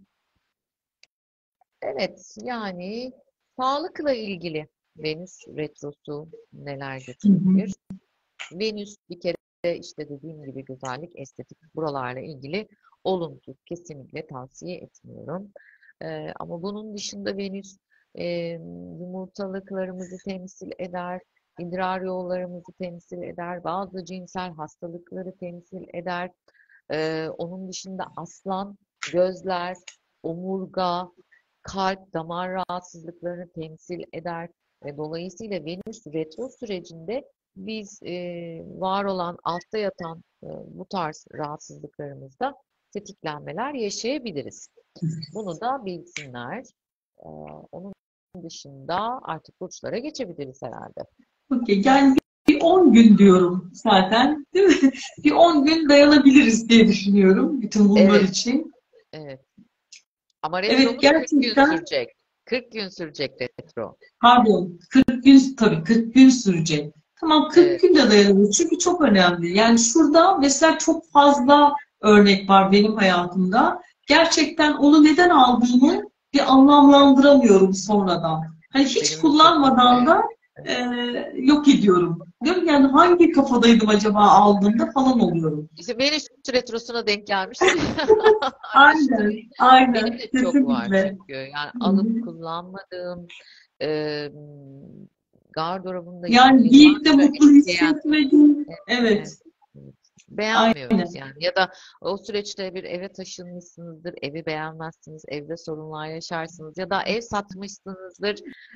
Evet, yani sağlıkla ilgili Venüs retrosu neler Hı hı. getirebilir? Venüs bir kere işte dediğim gibi güzellik, estetik buralarla ilgili olumsuz. Kesinlikle tavsiye etmiyorum. Ama bunun dışında Venüs e, yumurtalıklarımızı temsil eder, idrar yollarımızı temsil eder, bazı cinsel hastalıkları temsil eder. Onun dışında aslan, gözler, omurga, kalp, damar rahatsızlıklarını temsil eder. Dolayısıyla Venüs retro sürecinde biz var olan altta yatan bu tarz rahatsızlıklarımızda tetiklenmeler yaşayabiliriz. Bunu da bilsinler. Ee, Onun dışında artık burçlara geçebiliriz herhalde. Okey. Yani bir 10 gün diyorum zaten, değil mi? Bir 10 gün dayanabiliriz diye düşünüyorum bütün bunlar Evet, için. evet. Ama Evet, retromuz 40 gün gerçekten, sürecek. 40 gün sürecek retro. pardon, 40 gün, tabii 40 gün sürecek. Tamam, 40 Evet, gün de dayanır çünkü çok önemli. Yani şurada mesela çok fazla örnek var benim hayatımda. Gerçekten onu neden aldığımı bir anlamlandıramıyorum sonradan. Hani hiç benim de çok kullanmadan oluyor. da e, yok ediyorum. Diyorum yani hangi kafadaydım acaba aldığımda falan oluyorum. İşte Venüs retrosuna denk gelmişsin. Araştır. Aynen, Benim aynen, de çok var kesinlikle. çünkü. Yani Hı hı. alıp kullanmadığım, e, gardırobumda Yani giyip de yıllarca mutlu ekleyen, hissetmedim. evet, Evet, evet. Beğenmiyoruz aynen. yani. Ya da o süreçte bir eve taşınmışsınızdır, evi beğenmezsiniz, evde sorunlar yaşarsınız ya da ev satmışsınızdır,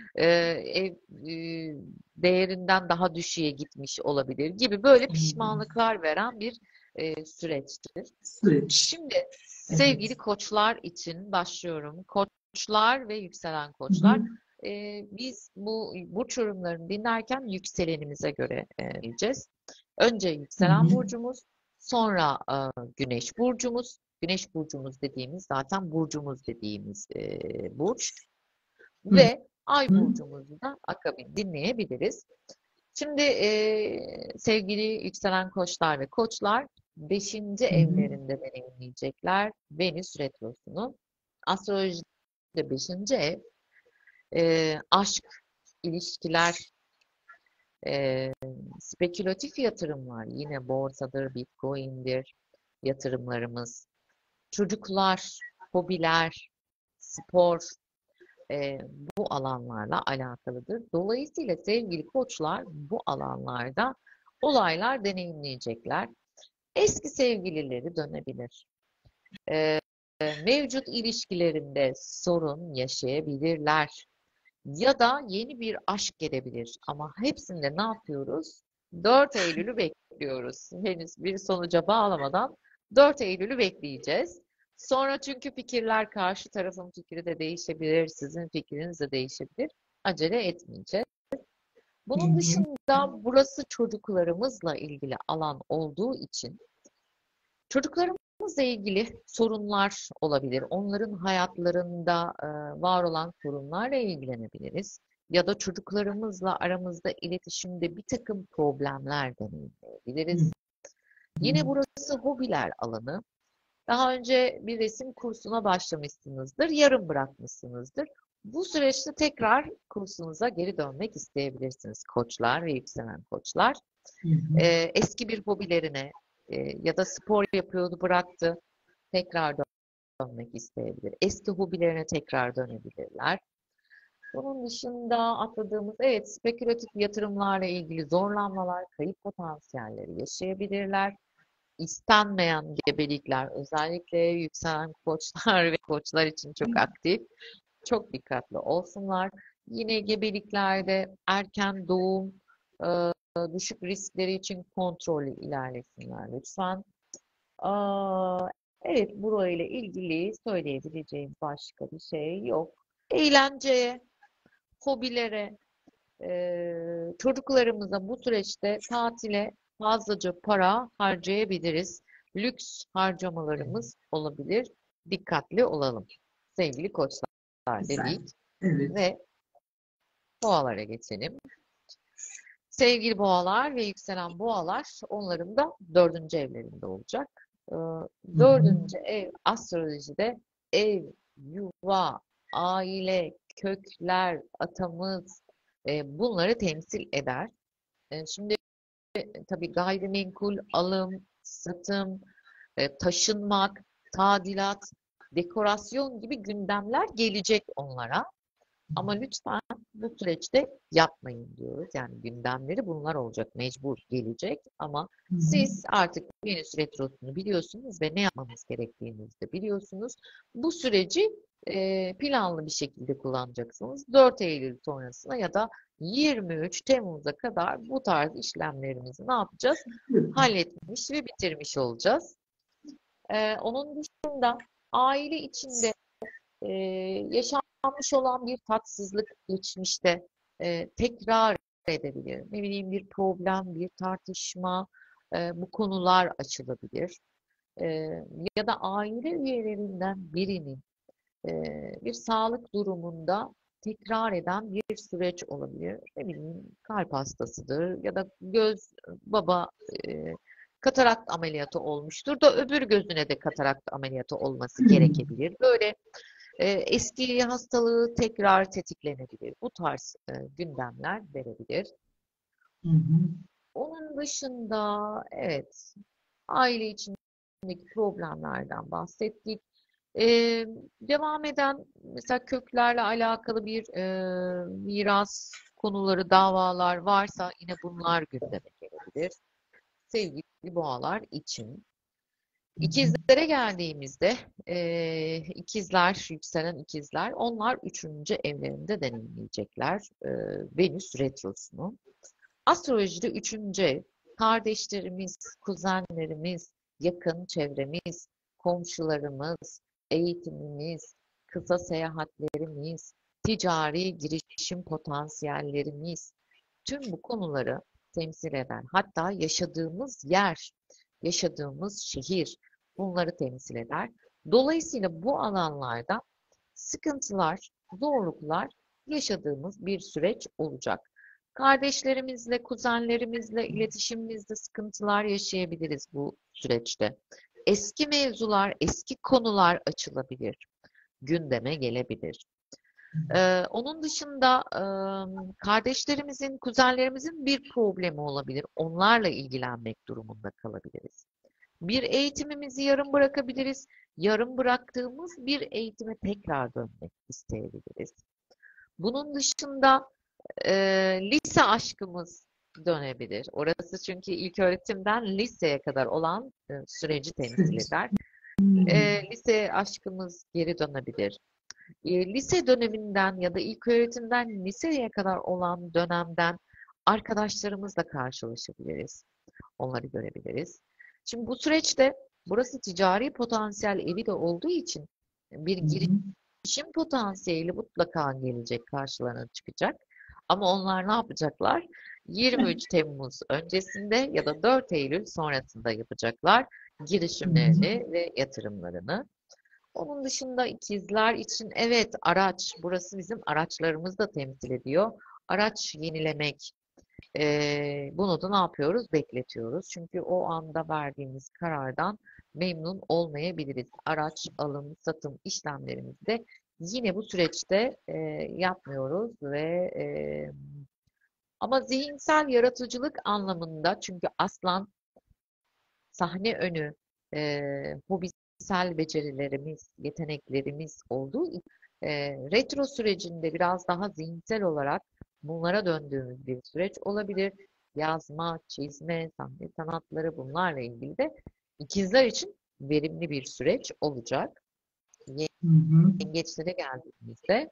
ev değerinden daha düşüğe gitmiş olabilir gibi böyle pişmanlıklar veren bir süreçtir. Süreç. Şimdi sevgili Evet. koçlar için başlıyorum. Koçlar ve yükselen Hı koçlar. hı. Biz bu burç yorumlarını dinlerken yükselenimize göre bileceğiz. Önce Hı yükselen hı. burcumuz, sonra güneş burcumuz. Güneş burcumuz dediğimiz zaten burcumuz dediğimiz burç. Hı Ve ay hı. burcumuzu da akabinde dinleyebiliriz. Şimdi sevgili yükselen koçlar ve koçlar beşinci Hı hı. evlerinde deneyimleyecekler Venüs retrosunu. Astrolojide beşinci ev aşk, ilişkiler, e, spekülatif yatırımlar yine borsadır, bitcoin'dir yatırımlarımız, çocuklar, hobiler, spor, e, bu alanlarla alakalıdır. Dolayısıyla sevgili koçlar bu alanlarda olaylar deneyimleyecekler. Eski sevgilileri dönebilir. E, Mevcut ilişkilerinde sorun yaşayabilirler. Ya da yeni bir aşk gelebilir. Ama hepsinde ne yapıyoruz? 4 Eylül'ü bekliyoruz. Henüz bir sonuca bağlamadan 4 Eylül'ü bekleyeceğiz. Sonra çünkü fikirler, karşı tarafın fikri de değişebilir, sizin fikriniz de değişebilir. Acele etmeyeceğiz. Hı Bunun hı. dışında burası çocuklarımızla ilgili alan olduğu için çocuklarımızla ilgili sorunlar olabilir. Onların hayatlarında var olan sorunlarla ilgilenebiliriz. Ya da çocuklarımızla aramızda iletişimde bir takım problemler Hı deneyimleyebiliriz. hı. Yine burası hobiler alanı. Daha önce bir resim kursuna başlamışsınızdır, yarım bırakmışsınızdır. Bu süreçte tekrar kursunuza geri dönmek isteyebilirsiniz koçlar ve yükselen koçlar. Hı hı. Eski bir hobilerine ya da spor yapıyordu, bıraktı, tekrar dönmek isteyebilir. Eski hobilerine tekrar dönebilirler. Bunun dışında atladığımız, evet, spekülatif yatırımlarla ilgili zorlanmalar, kayıp potansiyelleri yaşayabilirler. İstenmeyen gebelikler, özellikle yükselen koçlar ve koçlar için çok aktif, çok dikkatli olsunlar. Yine gebeliklerde erken doğum, düşük riskleri için kontrollü ilerlesinler lütfen. Aa, evet, burayla ilgili söyleyebileceğim başka bir şey yok. Eğlenceye, hobilere, çocuklarımıza bu süreçte tatile fazlaca para harcayabiliriz. Lüks harcamalarımız olabilir. Dikkatli olalım. Sevgili koçlar Güzel. dedik Evet. ve boğalara geçelim. Sevgili boğalar ve yükselen boğalar, onların da 4. evlerinde olacak. Ee, Hı hı. 4. ev astrolojide ev, yuva, aile, kökler, atamız, bunları temsil eder. Şimdi tabii gayrimenkul, alım, satım, taşınmak, tadilat, dekorasyon gibi gündemler gelecek onlara. Ama lütfen bu süreçte yapmayın diyoruz. Yani gündemleri bunlar olacak, mecbur gelecek. Ama Hı hı. siz artık Venüs Retrosu'nu biliyorsunuz ve ne yapmamız gerektiğini de biliyorsunuz. Bu süreci planlı bir şekilde kullanacaksınız. 4 Eylül sonrasına ya da 23 Temmuz'a kadar bu tarz işlemlerimizi ne yapacağız? Halletmiş ve bitirmiş olacağız. Onun dışında aile içinde e, yaşanmış olan bir tatsızlık geçmişte tekrar edebilir. Ne bileyim, bir problem, bir tartışma, bu konular açılabilir. E, Ya da aile üyelerinden birinin e, bir sağlık durumunda tekrar eden bir süreç olabilir. Ne bileyim, kalp hastasıdır ya da göz baba katarakt ameliyatı olmuştur da öbür gözüne de katarakt ameliyatı olması gerekebilir. Böyle eski hastalığı tekrar tetiklenebilir. Bu tarz gündemler verebilir. Hı hı. Onun dışında evet, aile içindeki problemlerden bahsettik. E, Devam eden mesela köklerle alakalı bir miras konuları, davalar varsa yine bunlar gündeme gelebilir. Sevgili boğalar için. İkizlere geldiğimizde ikizler, yükselen ikizler, onlar 3. evlerinde deneyimleyecekler Venüs retrosunu. Astrolojide 3. ev, kardeşlerimiz, kuzenlerimiz, yakın çevremiz, komşularımız, eğitimimiz, kısa seyahatlerimiz, ticari girişim potansiyellerimiz, tüm bu konuları temsil eden, hatta yaşadığımız yer, yaşadığımız şehir bunları temsil eder. Dolayısıyla bu alanlarda sıkıntılar, zorluklar yaşadığımız bir süreç olacak. Kardeşlerimizle, kuzenlerimizle iletişimimizde sıkıntılar yaşayabiliriz bu süreçte. Eski mevzular, eski konular açılabilir, gündeme gelebilir. Onun dışında kardeşlerimizin, kuzenlerimizin bir problemi olabilir. Onlarla ilgilenmek durumunda kalabiliriz. Bir eğitimimizi yarım bırakabiliriz. Yarım bıraktığımız bir eğitime tekrar dönmek isteyebiliriz. Bunun dışında lise aşkımız dönebilir. Orası çünkü ilköğretimden liseye kadar olan süreci temsil Süreç. eder. Hı Lise aşkımız geri dönebilir. Lise döneminden ya da ilköğretimden liseye kadar olan dönemden arkadaşlarımızla karşılaşabiliriz. Onları görebiliriz. Şimdi bu süreçte burası ticari potansiyel evi de olduğu için bir Hı hı. girişim potansiyeli mutlaka gelecek, karşılarına çıkacak. Ama onlar ne yapacaklar? 23 Temmuz öncesinde ya da 4 Eylül sonrasında yapacaklar Hı hı. girişimlerini ve yatırımlarını. Onun dışında ikizler için evet, araç, burası bizim araçlarımızı da temsil ediyor. Araç yenilemek, bunu da ne yapıyoruz? Bekletiyoruz. Çünkü o anda verdiğimiz karardan memnun olmayabiliriz. Araç, alım, satım işlemlerimizde yine bu süreçte yapmıyoruz ve ama zihinsel yaratıcılık anlamında, çünkü aslan sahne önü hobisel becerilerimiz, yeteneklerimiz olduğu için retro sürecinde biraz daha zihinsel olarak bunlara döndüğümüz bir süreç olabilir. Yazma, çizme, sahne sanatları, bunlarla ilgili de ikizler için verimli bir süreç olacak. Hı hı. Yengeçlere geldiğimizde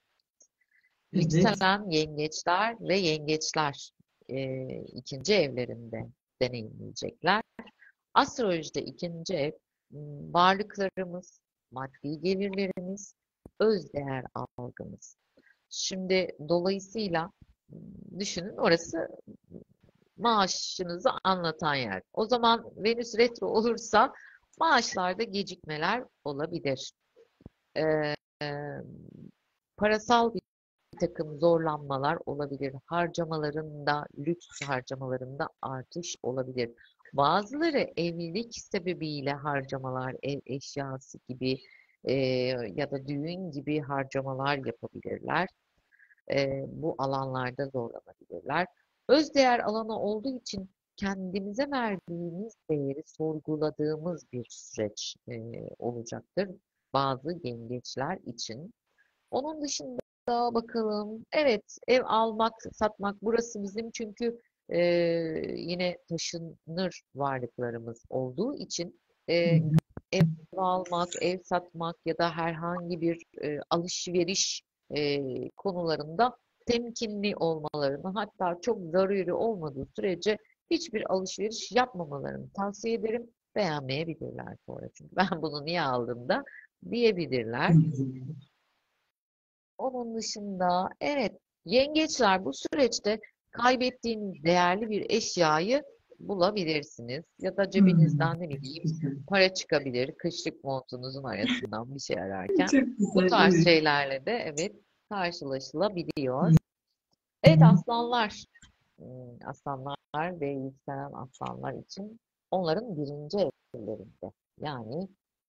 Evet. yükselen yengeçler ve yengeçler ikinci evlerinde deneyimleyecekler. Astrolojide ikinci ev, varlıklarımız, maddi gelirlerimiz, özdeğer algımız. Şimdi dolayısıyla düşünün, orası maaşınızı anlatan yer. O zaman Venüs retro olursa maaşlarda gecikmeler olabilir. Ee, Parasal bir takım zorlanmalar olabilir. Harcamalarında, lüks harcamalarında artış olabilir. Bazıları evlilik sebebiyle harcamalar, ev eşyası gibi e, ya da düğün gibi harcamalar yapabilirler. Bu alanlarda zorlanabilirler. Özdeğer alanı olduğu için kendimize verdiğimiz değeri sorguladığımız bir süreç olacaktır bazı yengeçler için. Onun dışında bakalım. Evet, ev almak, satmak burası bizim, çünkü e, yine taşınır varlıklarımız olduğu için Hı e, hı. ev almak, ev satmak ya da herhangi bir alışveriş konularında temkinli olmalarını, hatta çok zaruri olmadığı sürece hiçbir alışveriş yapmamalarını tavsiye ederim. Beğenmeyebilirler sonra, çünkü ben bunu niye aldım da Hı diyebilirler. hı. Onun dışında evet, yengeçler bu süreçte kaybettiğiniz değerli bir eşyayı bulabilirsiniz. Ya da Hı. cebinizden ne bileyim Güzel. para çıkabilir, kışlık montunuzun arasından bir şey ararken. Çok Bu güzel. tarz Evet. şeylerle de evet karşılaşılabiliyor. Hı Evet, hı. aslanlar. Aslanlar ve yükselen aslanlar için onların birinci evlerinde. Yani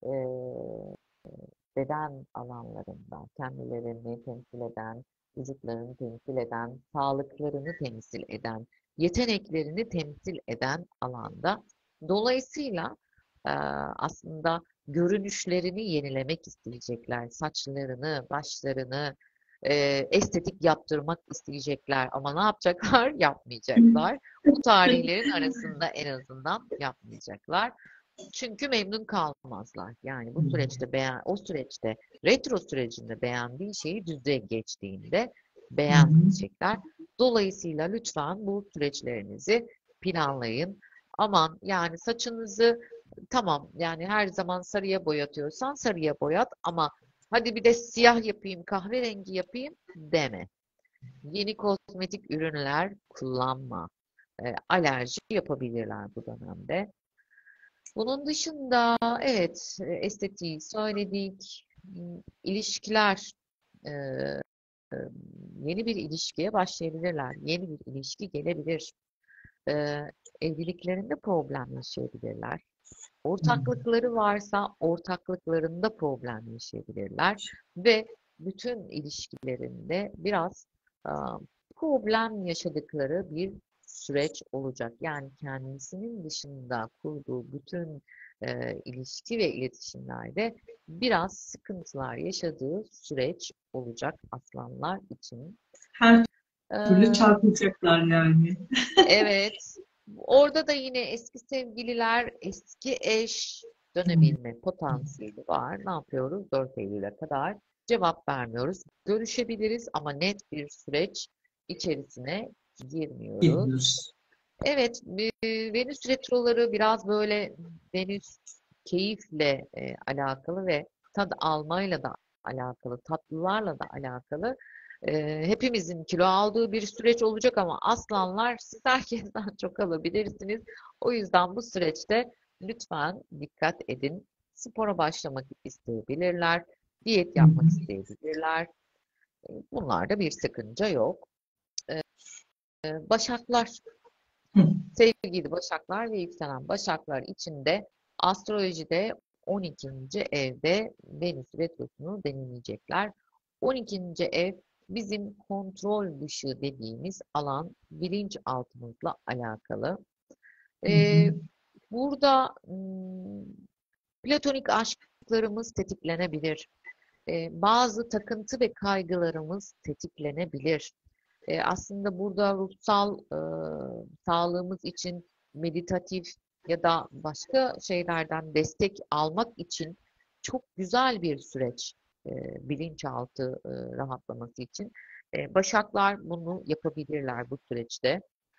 beden alanlarında kendilerini temsil eden, vücutlarını temsil eden, sağlıklarını temsil eden, yeteneklerini temsil eden alanda. Dolayısıyla aslında görünüşlerini yenilemek isteyecekler. Saçlarını, başlarını estetik yaptırmak isteyecekler. Ama ne yapacaklar? Yapmayacaklar. Bu tarihlerin arasında en azından yapmayacaklar. Çünkü memnun kalmazlar. Yani bu süreçte o süreçte retro sürecinde beğendiği şeyi düze geçtiğinde Hı hı. beğenmeyecekler. Dolayısıyla lütfen bu süreçlerinizi planlayın. Aman yani saçınızı, tamam yani her zaman sarıya boyatıyorsan sarıya boyat, ama hadi bir de siyah yapayım, kahverengi yapayım deme. Yeni kozmetik ürünler kullanma. Alerji yapabilirler bu dönemde. Bunun dışında evet, estetiği söyledik. İlişkiler, e, e, yeni bir ilişkiye başlayabilirler. Yeni bir ilişki gelebilir. E, Evliliklerinde problem yaşayabilirler. Hı hı. Ortaklıkları varsa ortaklıklarında problem yaşayabilirler ve bütün ilişkilerinde biraz problem yaşadıkları bir süreç olacak. Yani kendisinin dışında kurduğu bütün ilişki ve iletişimlerde biraz sıkıntılar yaşadığı süreç olacak aslanlar için. Her türlü Ee, çarpılacaklar yani. Evet. Orada da yine eski sevgililer, eski eş Hı dönebilme potansiyeli var. Ne yapıyoruz? 4 Eylül'e kadar cevap vermiyoruz. Görüşebiliriz ama net bir süreç içerisine girmiyoruz. Geliyoruz. Evet, Venüs retroları biraz böyle Venüs keyifle alakalı ve tad almayla da alakalı, tatlılarla da alakalı hepimizin kilo aldığı bir süreç olacak ama aslanlar siz herkesten çok alabilirsiniz. O yüzden bu süreçte lütfen dikkat edin. Spora başlamak isteyebilirler, diyet Hı hı. yapmak isteyebilirler. Bunlarda bir sakınca yok. Başaklar, Hı. sevgili Başaklar ve yükselen Başaklar için de astrolojide 12. evde Venüs retrosunu deneyecekler. 12. ev bizim kontrol dışı dediğimiz alan, bilinçaltımızla alakalı. Hı hı. Burada platonik aşklarımız tetiklenebilir. Bazı takıntı ve kaygılarımız tetiklenebilir. Aslında burada ruhsal sağlığımız için meditatif ya da başka şeylerden destek almak için çok güzel bir süreç bilinçaltı rahatlaması için. Başaklar bunu yapabilirler bu süreçte.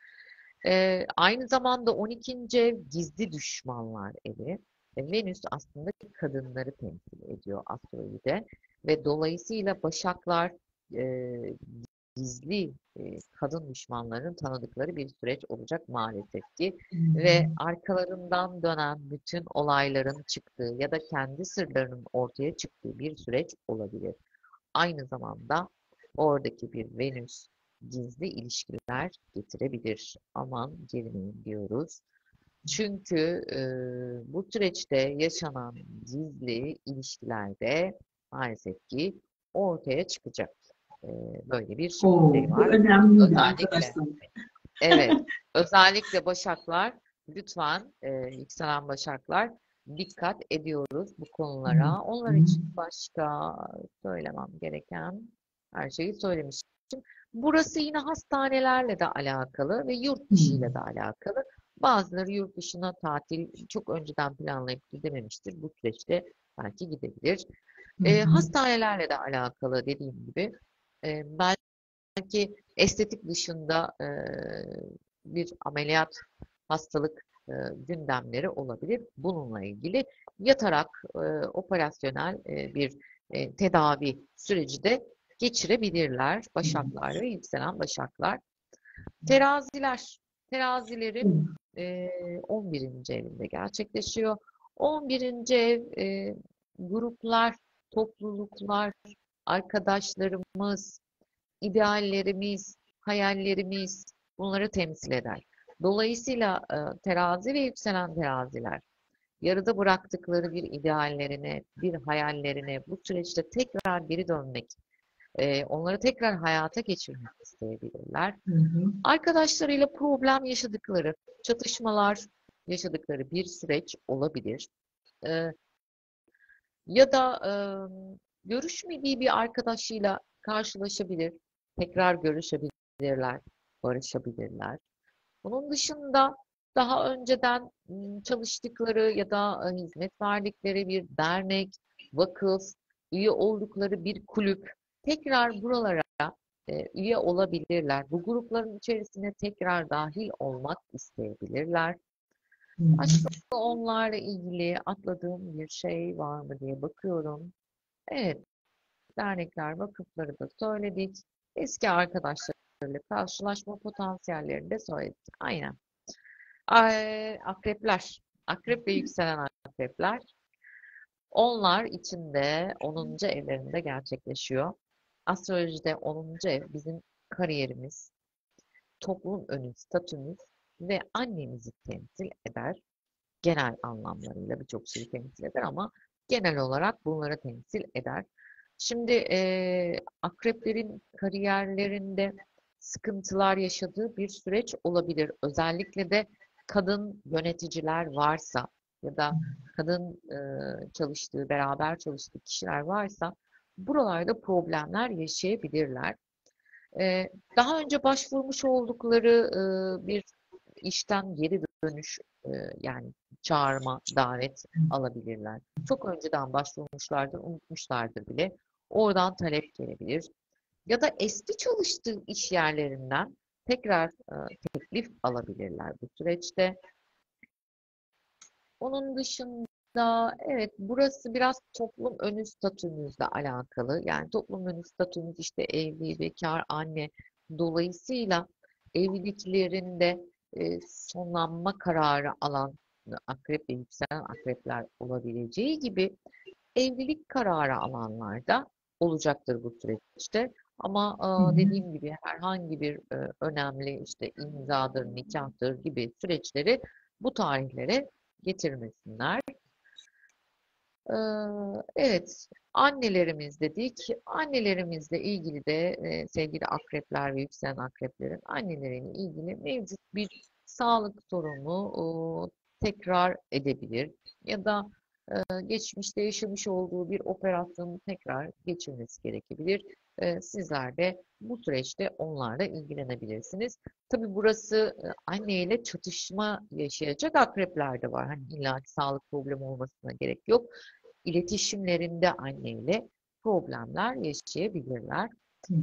Aynı zamanda 12. ev gizli düşmanlar evi. Venüs aslında kadınları temsil ediyor astrolojide ve dolayısıyla Başaklar e, gizli kadın düşmanlarının tanıdıkları bir süreç olacak maalesef ki Hı ve hı. arkalarından dönen bütün olayların çıktığı ya da kendi sırlarının ortaya çıktığı bir süreç olabilir. Aynı zamanda oradaki bir Venüs gizli ilişkiler getirebilir. Aman girmeyin diyoruz. Çünkü bu süreçte yaşanan gizli ilişkilerde maalesef ki ortaya çıkacak. E, Böyle bir şey Oo, bu var. önemliydi Özellikle, arkadaşlar. evet, özellikle Başaklar, lütfen yükselen Başaklar dikkat ediyoruz bu Hı konulara. Onlar hı. için başka söylemem gereken her şeyi söylemiştim. Burası yine hastanelerle de alakalı ve yurt Hı. dışı ile de alakalı. Bazıları yurt dışına tatil çok önceden planlayıp gidememiştir. Bu süreçte belki gidebilir. Hı hı. Hastanelerle de alakalı dediğim gibi belki estetik dışında bir ameliyat, hastalık gündemleri olabilir. Bununla ilgili yatarak operasyonel bir tedavi süreci de geçirebilirler Başaklar ve yükselen Başaklar. Teraziler, Hı. terazilerin 11. evinde gerçekleşiyor. 11. ev gruplar, topluluklar, arkadaşlarımız, ideallerimiz, hayallerimiz bunları temsil eder. Dolayısıyla terazi ve yükselen teraziler yarıda bıraktıkları bir ideallerine, bir hayallerine bu süreçte tekrar geri dönmek, onları tekrar hayata geçirmek isteyebilirler. Hı hı. Arkadaşlarıyla problem yaşadıkları, çatışmalar yaşadıkları bir süreç olabilir. E, Ya da görüşmediği bir arkadaşıyla karşılaşabilir, tekrar görüşebilirler, barışabilirler. Bunun dışında daha önceden çalıştıkları ya da hizmet verdikleri bir dernek, vakıf, üye oldukları bir kulüp tekrar buralara üye olabilirler. Bu grupların içerisine tekrar dahil olmak isteyebilirler. Hı hı. Başka onlarla ilgili atladığım bir şey var mı diye bakıyorum. Evet, dernekler, vakıfları da söyledik. Eski arkadaşlarıyla karşılaşma potansiyellerini de söyledik. Aynen. Akrepler, akrep ve yükselen akrepler. Onlar içinde 10. evlerinde gerçekleşiyor. Astrolojide 10. ev bizim kariyerimiz, toplum önü statümüz ve annemizi temsil eder. Genel anlamlarıyla birçok şeyi temsil eder ama genel olarak bunları temsil eder. Şimdi akreplerin kariyerlerinde sıkıntılar yaşadığı bir süreç olabilir. Özellikle de kadın yöneticiler varsa ya da kadın çalıştığı, beraber çalıştığı kişiler varsa buralarda problemler yaşayabilirler. Daha önce başvurmuş oldukları bir işten geri dönüş yani çağırma, davet alabilirler. Çok önceden başvurmuşlardır, unutmuşlardır bile. Oradan talep gelebilir. Ya da eski çalıştığı iş yerlerinden tekrar teklif alabilirler bu süreçte. Onun dışında Evet, burası biraz toplum önü statümüzle alakalı. Yani toplum önü statümüz işte evli, bekar, anne. Dolayısıyla evliliklerinde sonlanma kararı alan akrep ve yükselen akrepler olabileceği gibi evlilik kararı alanlar da olacaktır bu süreçte. Ama Hı hı. dediğim gibi herhangi bir önemli işte imzadır, nikahtır gibi süreçleri bu tarihlere getirmesinler. Evet, annelerimiz dedik. Annelerimizle ilgili de sevgili akrepler ve yükselen akreplerin anneleriyle ilgili mevcut bir sağlık sorunu tekrar edebilir ya da geçmişte yaşamış olduğu bir operasyonu tekrar geçirmesi gerekebilir. Sizler de bu süreçte onlarla ilgilenebilirsiniz. Tabii burası anneyle çatışma yaşayacak akrepler de var. Hani illa ki sağlık problemi olmasına gerek yok. İletişimlerinde anneyle problemler yaşayabilirler. Hı hı.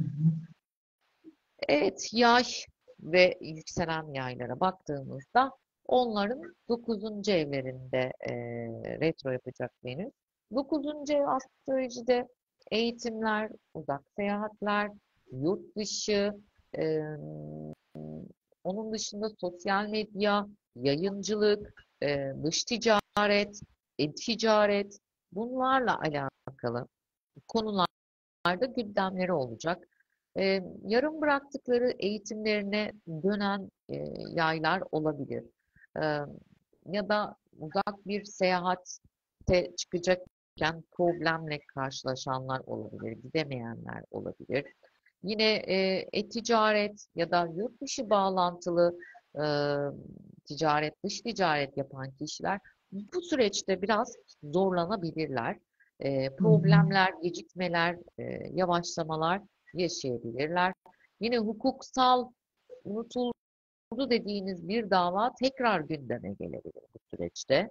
Evet, yay ve yükselen yaylara baktığımızda onların 9. evlerinde retro yapacak Venüs. 9. ev astrolojide eğitimler, uzak seyahatler, yurt dışı, e, onun dışında sosyal medya, yayıncılık, dış ticaret, e-ticaret bunlarla alakalı konularda gündemleri olacak. Yarım bıraktıkları eğitimlerine dönen yaylar olabilir. Ee, Ya da uzak bir seyahate çıkacakken problemle karşılaşanlar olabilir, gidemeyenler olabilir. Yine e-ticaret ya da yurt dışı bağlantılı e, ticaret, dış ticaret yapan kişiler bu süreçte biraz zorlanabilirler. Hı hı. Problemler, gecikmeler, yavaşlamalar yaşayabilirler. Yine hukuksal unutuldu dediğiniz bir dava tekrar gündeme gelebilir bu süreçte.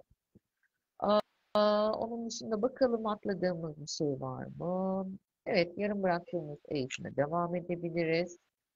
Onun dışında bakalım atladığımız bir şey var mı? Evet, yarım bıraktığımız eğitime devam edebiliriz.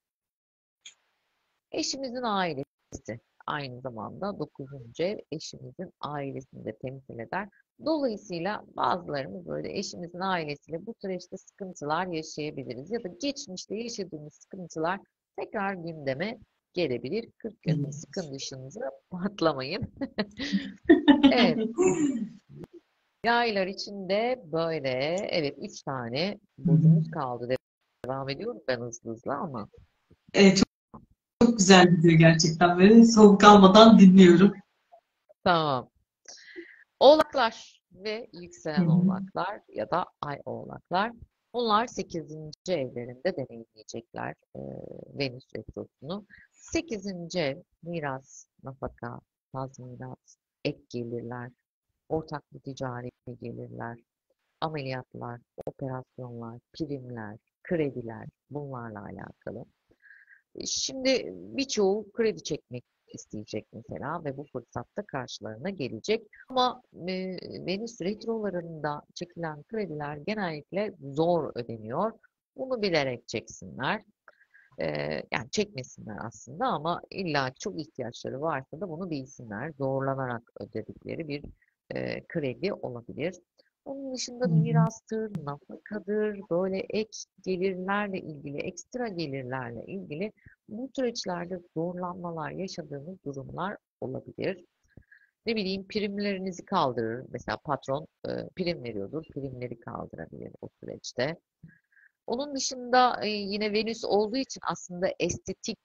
Eşimizin ailesi aynı zamanda 9. ev eşimizin ailesini de temsil eder. Dolayısıyla bazılarımız böyle eşimizin ailesiyle bu süreçte sıkıntılar yaşayabiliriz ya da geçmişte yaşadığımız sıkıntılar tekrar gündeme gelebilir. 40 gün sıkın dişinizi patlamayın. Evet, yaylar için de böyle evet 3 tane Hı hı. burcumuz kaldı. Devam ediyorum ben hızlı hızlı ama. Çok, çok güzel gidiyor gerçekten. Böyle soğuk almadan dinliyorum. Tamam. Oğlaklar ve Hı yükselen hı. oğlaklar ya da ay oğlaklar. Bunlar 8. evlerinde deneyimleyecekler Venüs retrosunu. 8. ev miras, nafaka, tazminat, ek gelirler, ortaklı ticari gelirler, ameliyatlar, operasyonlar, primler, krediler bunlarla alakalı. Şimdi birçoğu kredi çekmek isteyecek mesela ve bu fırsatta karşılarına gelecek. Ama Venüs retrolarında çekilen krediler genellikle zor ödeniyor. Bunu bilerek çeksinler. Yani çekmesinler aslında ama illa ki çok ihtiyaçları varsa da bunu bilsinler. Zorlanarak ödedikleri bir kredi olabilir. Onun dışında Hı hı. mirastır, nafakadır, böyle ek gelirlerle ilgili, ekstra gelirlerle ilgili bu süreçlerde zorlanmalar yaşadığımız durumlar olabilir. Ne bileyim primlerinizi kaldırır. Mesela patron prim veriyordur. Primleri kaldırabilir o süreçte. Onun dışında yine Venüs olduğu için aslında estetik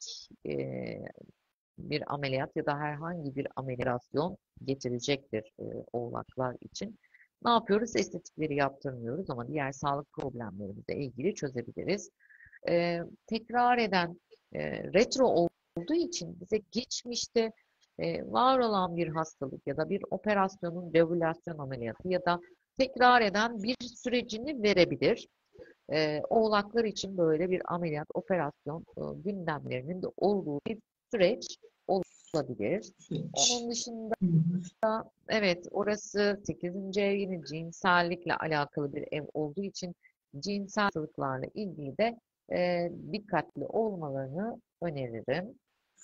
bir ameliyat ya da herhangi bir ameliyasyon getirecektir oğlaklar için. Ne yapıyoruz? Estetikleri yaptırmıyoruz ama diğer sağlık problemlerimizle ilgili çözebiliriz. Tekrar eden retro olduğu için bize geçmişte var olan bir hastalık ya da bir operasyonun regülasyon ameliyatı ya da tekrar eden bir sürecini verebilir. Oğlaklar için böyle bir ameliyat, operasyon gündemlerinin de olduğu bir süreç olabilir. Süreç. Onun dışında Hı hı. evet orası 8. ev yine cinsellikle alakalı bir ev olduğu için cinsel hastalıklarla ilgili de dikkatli olmalarını öneririm.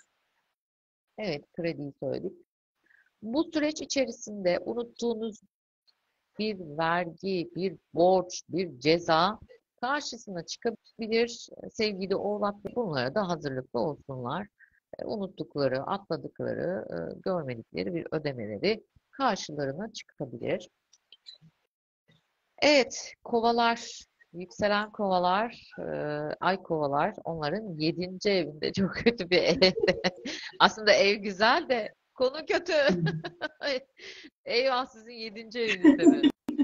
Evet krediyi söyledik. Bu süreç içerisinde unuttuğunuz bir vergi, bir borç, bir ceza karşısına çıkabilir. Sevgili Oğlak bunlara da hazırlıklı olsunlar. Unuttukları, atladıkları, görmedikleri bir ödemeleri karşılarına çıkabilir. Evet, kovalar, yükselen kovalar, ay kovalar, onların 7. evinde çok kötü bir evde. Aslında ev güzel de konu kötü. Eyvah sizin 7. evinizde mi?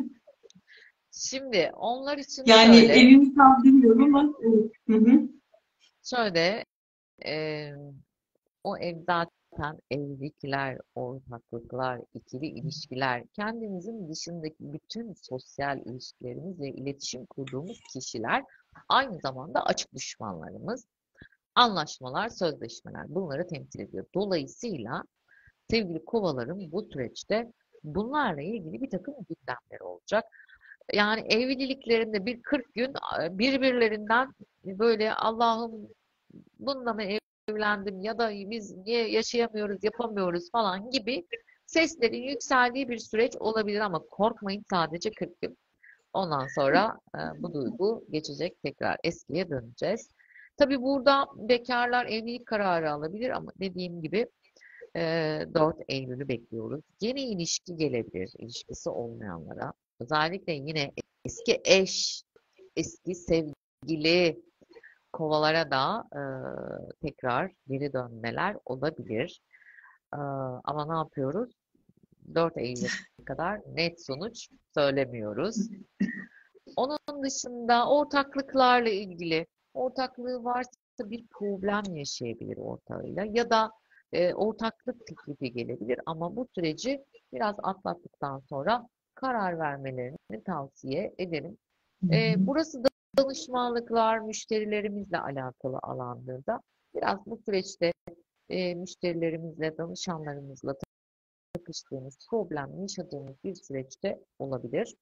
Şimdi onlar için Yani evimi tam bilmiyorum ama evet. Hı hı. şöyle, e, o ev zaten evlilikler, ortaklıklar, ikili ilişkiler, kendimizin dışındaki bütün sosyal ilişkilerimiz ve iletişim kurduğumuz kişiler aynı zamanda açık düşmanlarımız. Anlaşmalar, sözleşmeler bunları temsil ediyor. Dolayısıyla sevgili kovaların bu süreçte bunlarla ilgili bir takım gündemleri olacak. Yani evliliklerinde bir 40 gün birbirlerinden böyle Allah'ım bununla mı evlendim ya da biz niye yaşayamıyoruz, yapamıyoruz falan gibi seslerin yükseldiği bir süreç olabilir ama korkmayın sadece 40 gün. Ondan sonra bu duygu geçecek, tekrar eskiye döneceğiz. Tabii burada bekarlar evlilik kararı alabilir ama dediğim gibi 4 Eylül'ü bekliyoruz. Yeni ilişki gelebilir ilişkisi olmayanlara. Özellikle yine eski eş, eski sevgili kovalara da tekrar geri dönmeler olabilir. Ama ne yapıyoruz? 4 Eylül'e kadar net sonuç söylemiyoruz. Onun dışında ortaklıklarla ilgili, ortaklığı varsa bir problem yaşayabilir ortağıyla ya da ortaklık teklifi gelebilir ama bu süreci biraz atlattıktan sonra karar vermelerini tavsiye ederim. Hı hı. Burası da danışmanlıklar, müşterilerimizle alakalı alandır da biraz bu süreçte müşterilerimizle, danışanlarımızla takıştığımız, problem yaşadığımız bir süreçte olabilir.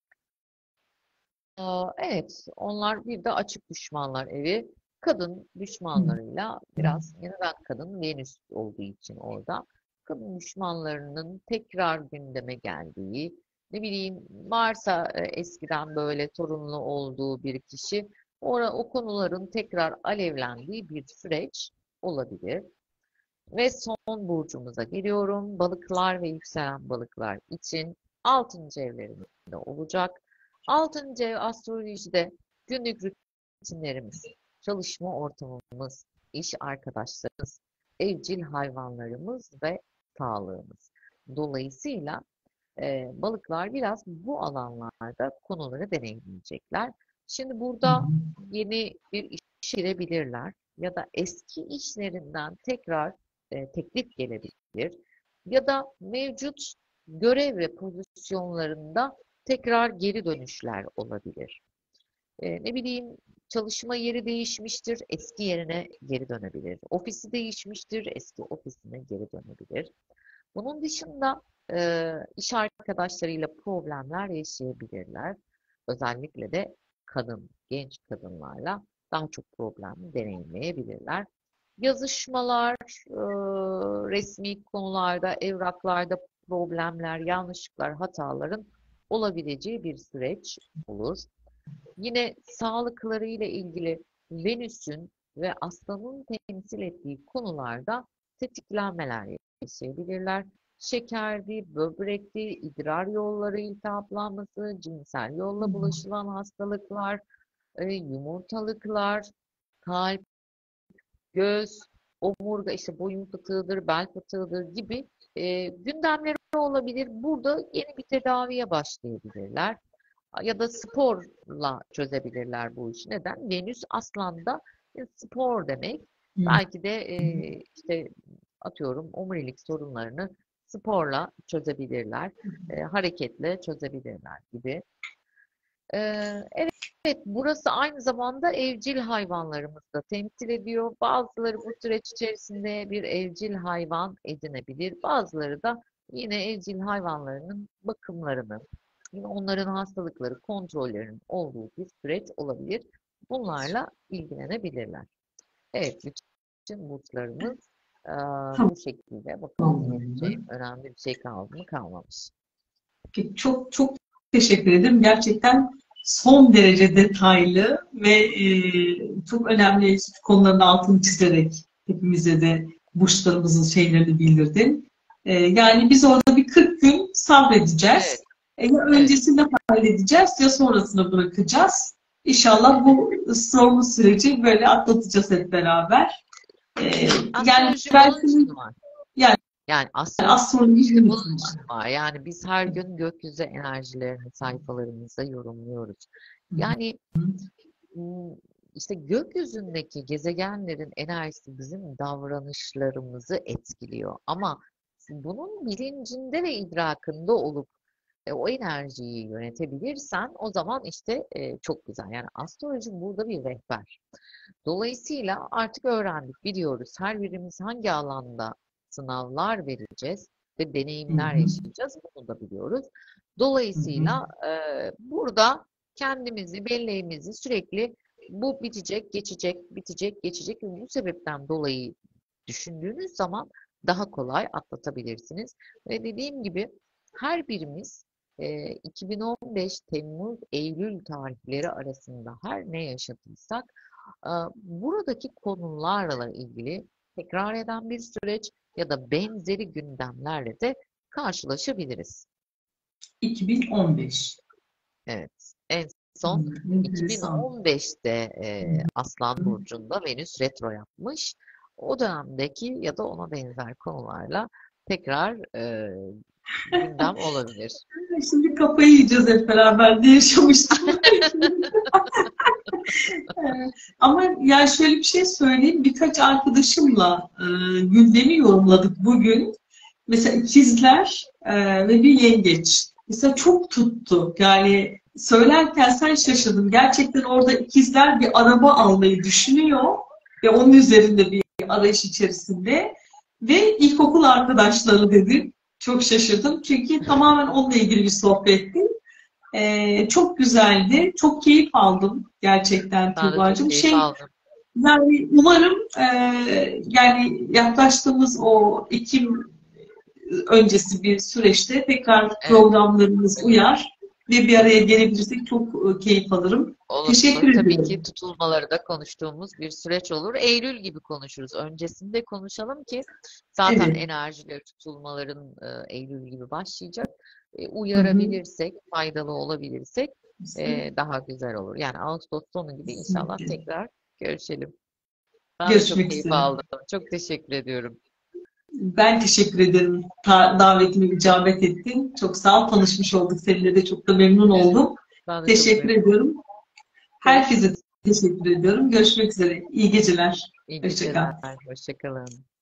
Evet, onlar bir de açık düşmanlar evi. Kadın düşmanlarıyla biraz yine ben kadın Venüs olduğu için orada kadın düşmanlarının tekrar gündeme geldiği ne bileyim varsa eskiden böyle sorunlu olduğu bir kişi o konuların tekrar alevlendiği bir süreç olabilir. Ve son burcumuza geliyorum. Balıklar ve yükselen balıklar için 6. evlerinde olacak. 6. ev astrolojide günlük rutinlerimiz, çalışma ortamımız, iş arkadaşlarımız, evcil hayvanlarımız ve sağlığımız. Dolayısıyla balıklar biraz bu alanlarda konuları deneyimleyecekler. Şimdi Hı burada hı. yeni bir işe girebilirler ya da eski işlerinden tekrar teklif gelebilir ya da mevcut görev ve pozisyonlarında tekrar geri dönüşler olabilir. Ne bileyim çalışma yeri değişmiştir, eski yerine geri dönebilir. Ofisi değişmiştir, eski ofisine geri dönebilir. Bunun dışında iş arkadaşlarıyla problemler yaşayabilirler. Özellikle de genç kadınlarla daha çok problem deneyimleyebilirler. Yazışmalar, resmi konularda, evraklarda problemler, yanlışlıklar, hataların olabileceği bir süreç olur. Yine sağlıkları ile ilgili Venüs'ün ve Aslan'ın temsil ettiği konularda tetiklenmeler yaşayabilirler. Şekerdi, böbrekti, idrar yolları iltihaplanması, cinsel yolla bulaşılan hastalıklar, yumurtalıklar, kalp, göz, omurga, işte boyun fıtığıdır, bel fıtığıdır gibi gündemleri olabilir. Burada yeni bir tedaviye başlayabilirler ya da sporla çözebilirler bu işi. Neden? Venüs Aslan'da spor demek. Belki de işte atıyorum omurilik sorunlarını sporla çözebilirler, hareketle çözebilirler gibi. Evet, burası aynı zamanda evcil hayvanlarımızı da temsil ediyor. Bazıları bu süreç içerisinde bir evcil hayvan edinebilir. Bazıları da yine evcil hayvanlarının bakımlarını, yine onların hastalıkları, kontrollerinin olduğu bir süreç olabilir. Bunlarla ilgilenebilirler. Evet, bütün burçlarımız bu şekilde. Bakalım yine Tamam. önemli bir şey kaldı mı kalmamış. Çok çok teşekkür ederim. Gerçekten son derece detaylı ve çok önemli konuların altını çizerek hepimize de burçlarımızın şeylerini bildirdin. Yani biz orada bir 40 gün sabredeceğiz. Evet, Ya evet. öncesinde halledeceğiz ya sonrasını bırakacağız. İnşallah bu zorlu süreci böyle atlatacağız hep beraber. Yani Astroloji bunun belki için var. yani Yani astroloji astroloji işte bunun bunun için için var. var. Yani biz her gün gökyüzü enerjilerini sayfalarımızda yorumluyoruz. Yani Hmm, işte gökyüzündeki gezegenlerin enerjisi bizim davranışlarımızı etkiliyor. Ama bunun bilincinde ve idrakında olup o enerjiyi yönetebilirsen o zaman işte çok güzel. Yani astroloji burada bir rehber. Dolayısıyla artık öğrendik, biliyoruz. Her birimiz hangi alanda sınavlar vereceğiz ve Hı deneyimler hı, yaşayacağız. Bunu da biliyoruz. hı hı, Dolayısıyla burada kendimizi, belleğimizi sürekli bu bitecek, geçecek, bitecek, geçecek. Bu sebepten dolayı düşündüğünüz zaman daha kolay atlatabilirsiniz. Ve dediğim gibi her birimiz 2015 Temmuz, Eylül tarihleri arasında her ne yaşadıysak buradaki konularla ilgili tekrar eden bir süreç ya da benzeri gündemlerle de karşılaşabiliriz. 2015. Evet. En son Enteresan. 2015'te Aslan Burcu'nda Venüs retro yapmış. O dönemdeki ya da ona benzer konularla tekrar gündem olabilir. Şimdi kafayı yiyeceğiz hep beraber diye yaşamıştım. Ama yani şöyle bir şey söyleyeyim. Birkaç arkadaşımla gündemi yorumladık bugün. Mesela ikizler ve bir yengeç. Mesela çok tuttu. Yani söylerken sen şaşırdın. Gerçekten orada ikizler bir araba almayı düşünüyor ve onun üzerinde bir arayış içerisinde ve ilkokul arkadaşları dedim. Çok şaşırdım. Çünkü tamamen onunla ilgili bir sohbetti. Çok güzeldi. Çok keyif aldım gerçekten Ben de çok Tuğba'cığım. keyif aldım. Yani umarım yani yaklaştığımız o Ekim öncesi bir süreçte tekrar Evet, programlarımız uyar ve bir araya gelebilirsek çok keyif alırım. olur. Teşekkür Tabii ki ediyorum. tutulmaları da konuştuğumuz bir süreç olur. Eylül gibi konuşuruz. Öncesinde konuşalım ki zaten Evet. enerjileri tutulmaların Eylül gibi başlayacak. Hı hı. Uyarabilirsek, faydalı olabilirsek daha güzel olur. Yani Ağustos sonu gibi inşallah Kesinlikle. tekrar görüşelim. Ben de çok Görüşmek keyif üzere. aldım. Çok teşekkür ediyorum. Ben teşekkür ederim. Davetime icabet ettin. Çok sağ ol. Tanışmış olduk. Seninle de çok da memnun Evet, oldum. ben de çok Teşekkür memnun oldum. ediyorum. Herkese Görüşürüz. teşekkür ediyorum. Görüşmek üzere. İyi geceler. İyi Hoşça kal. geceler. Hoşça kalın.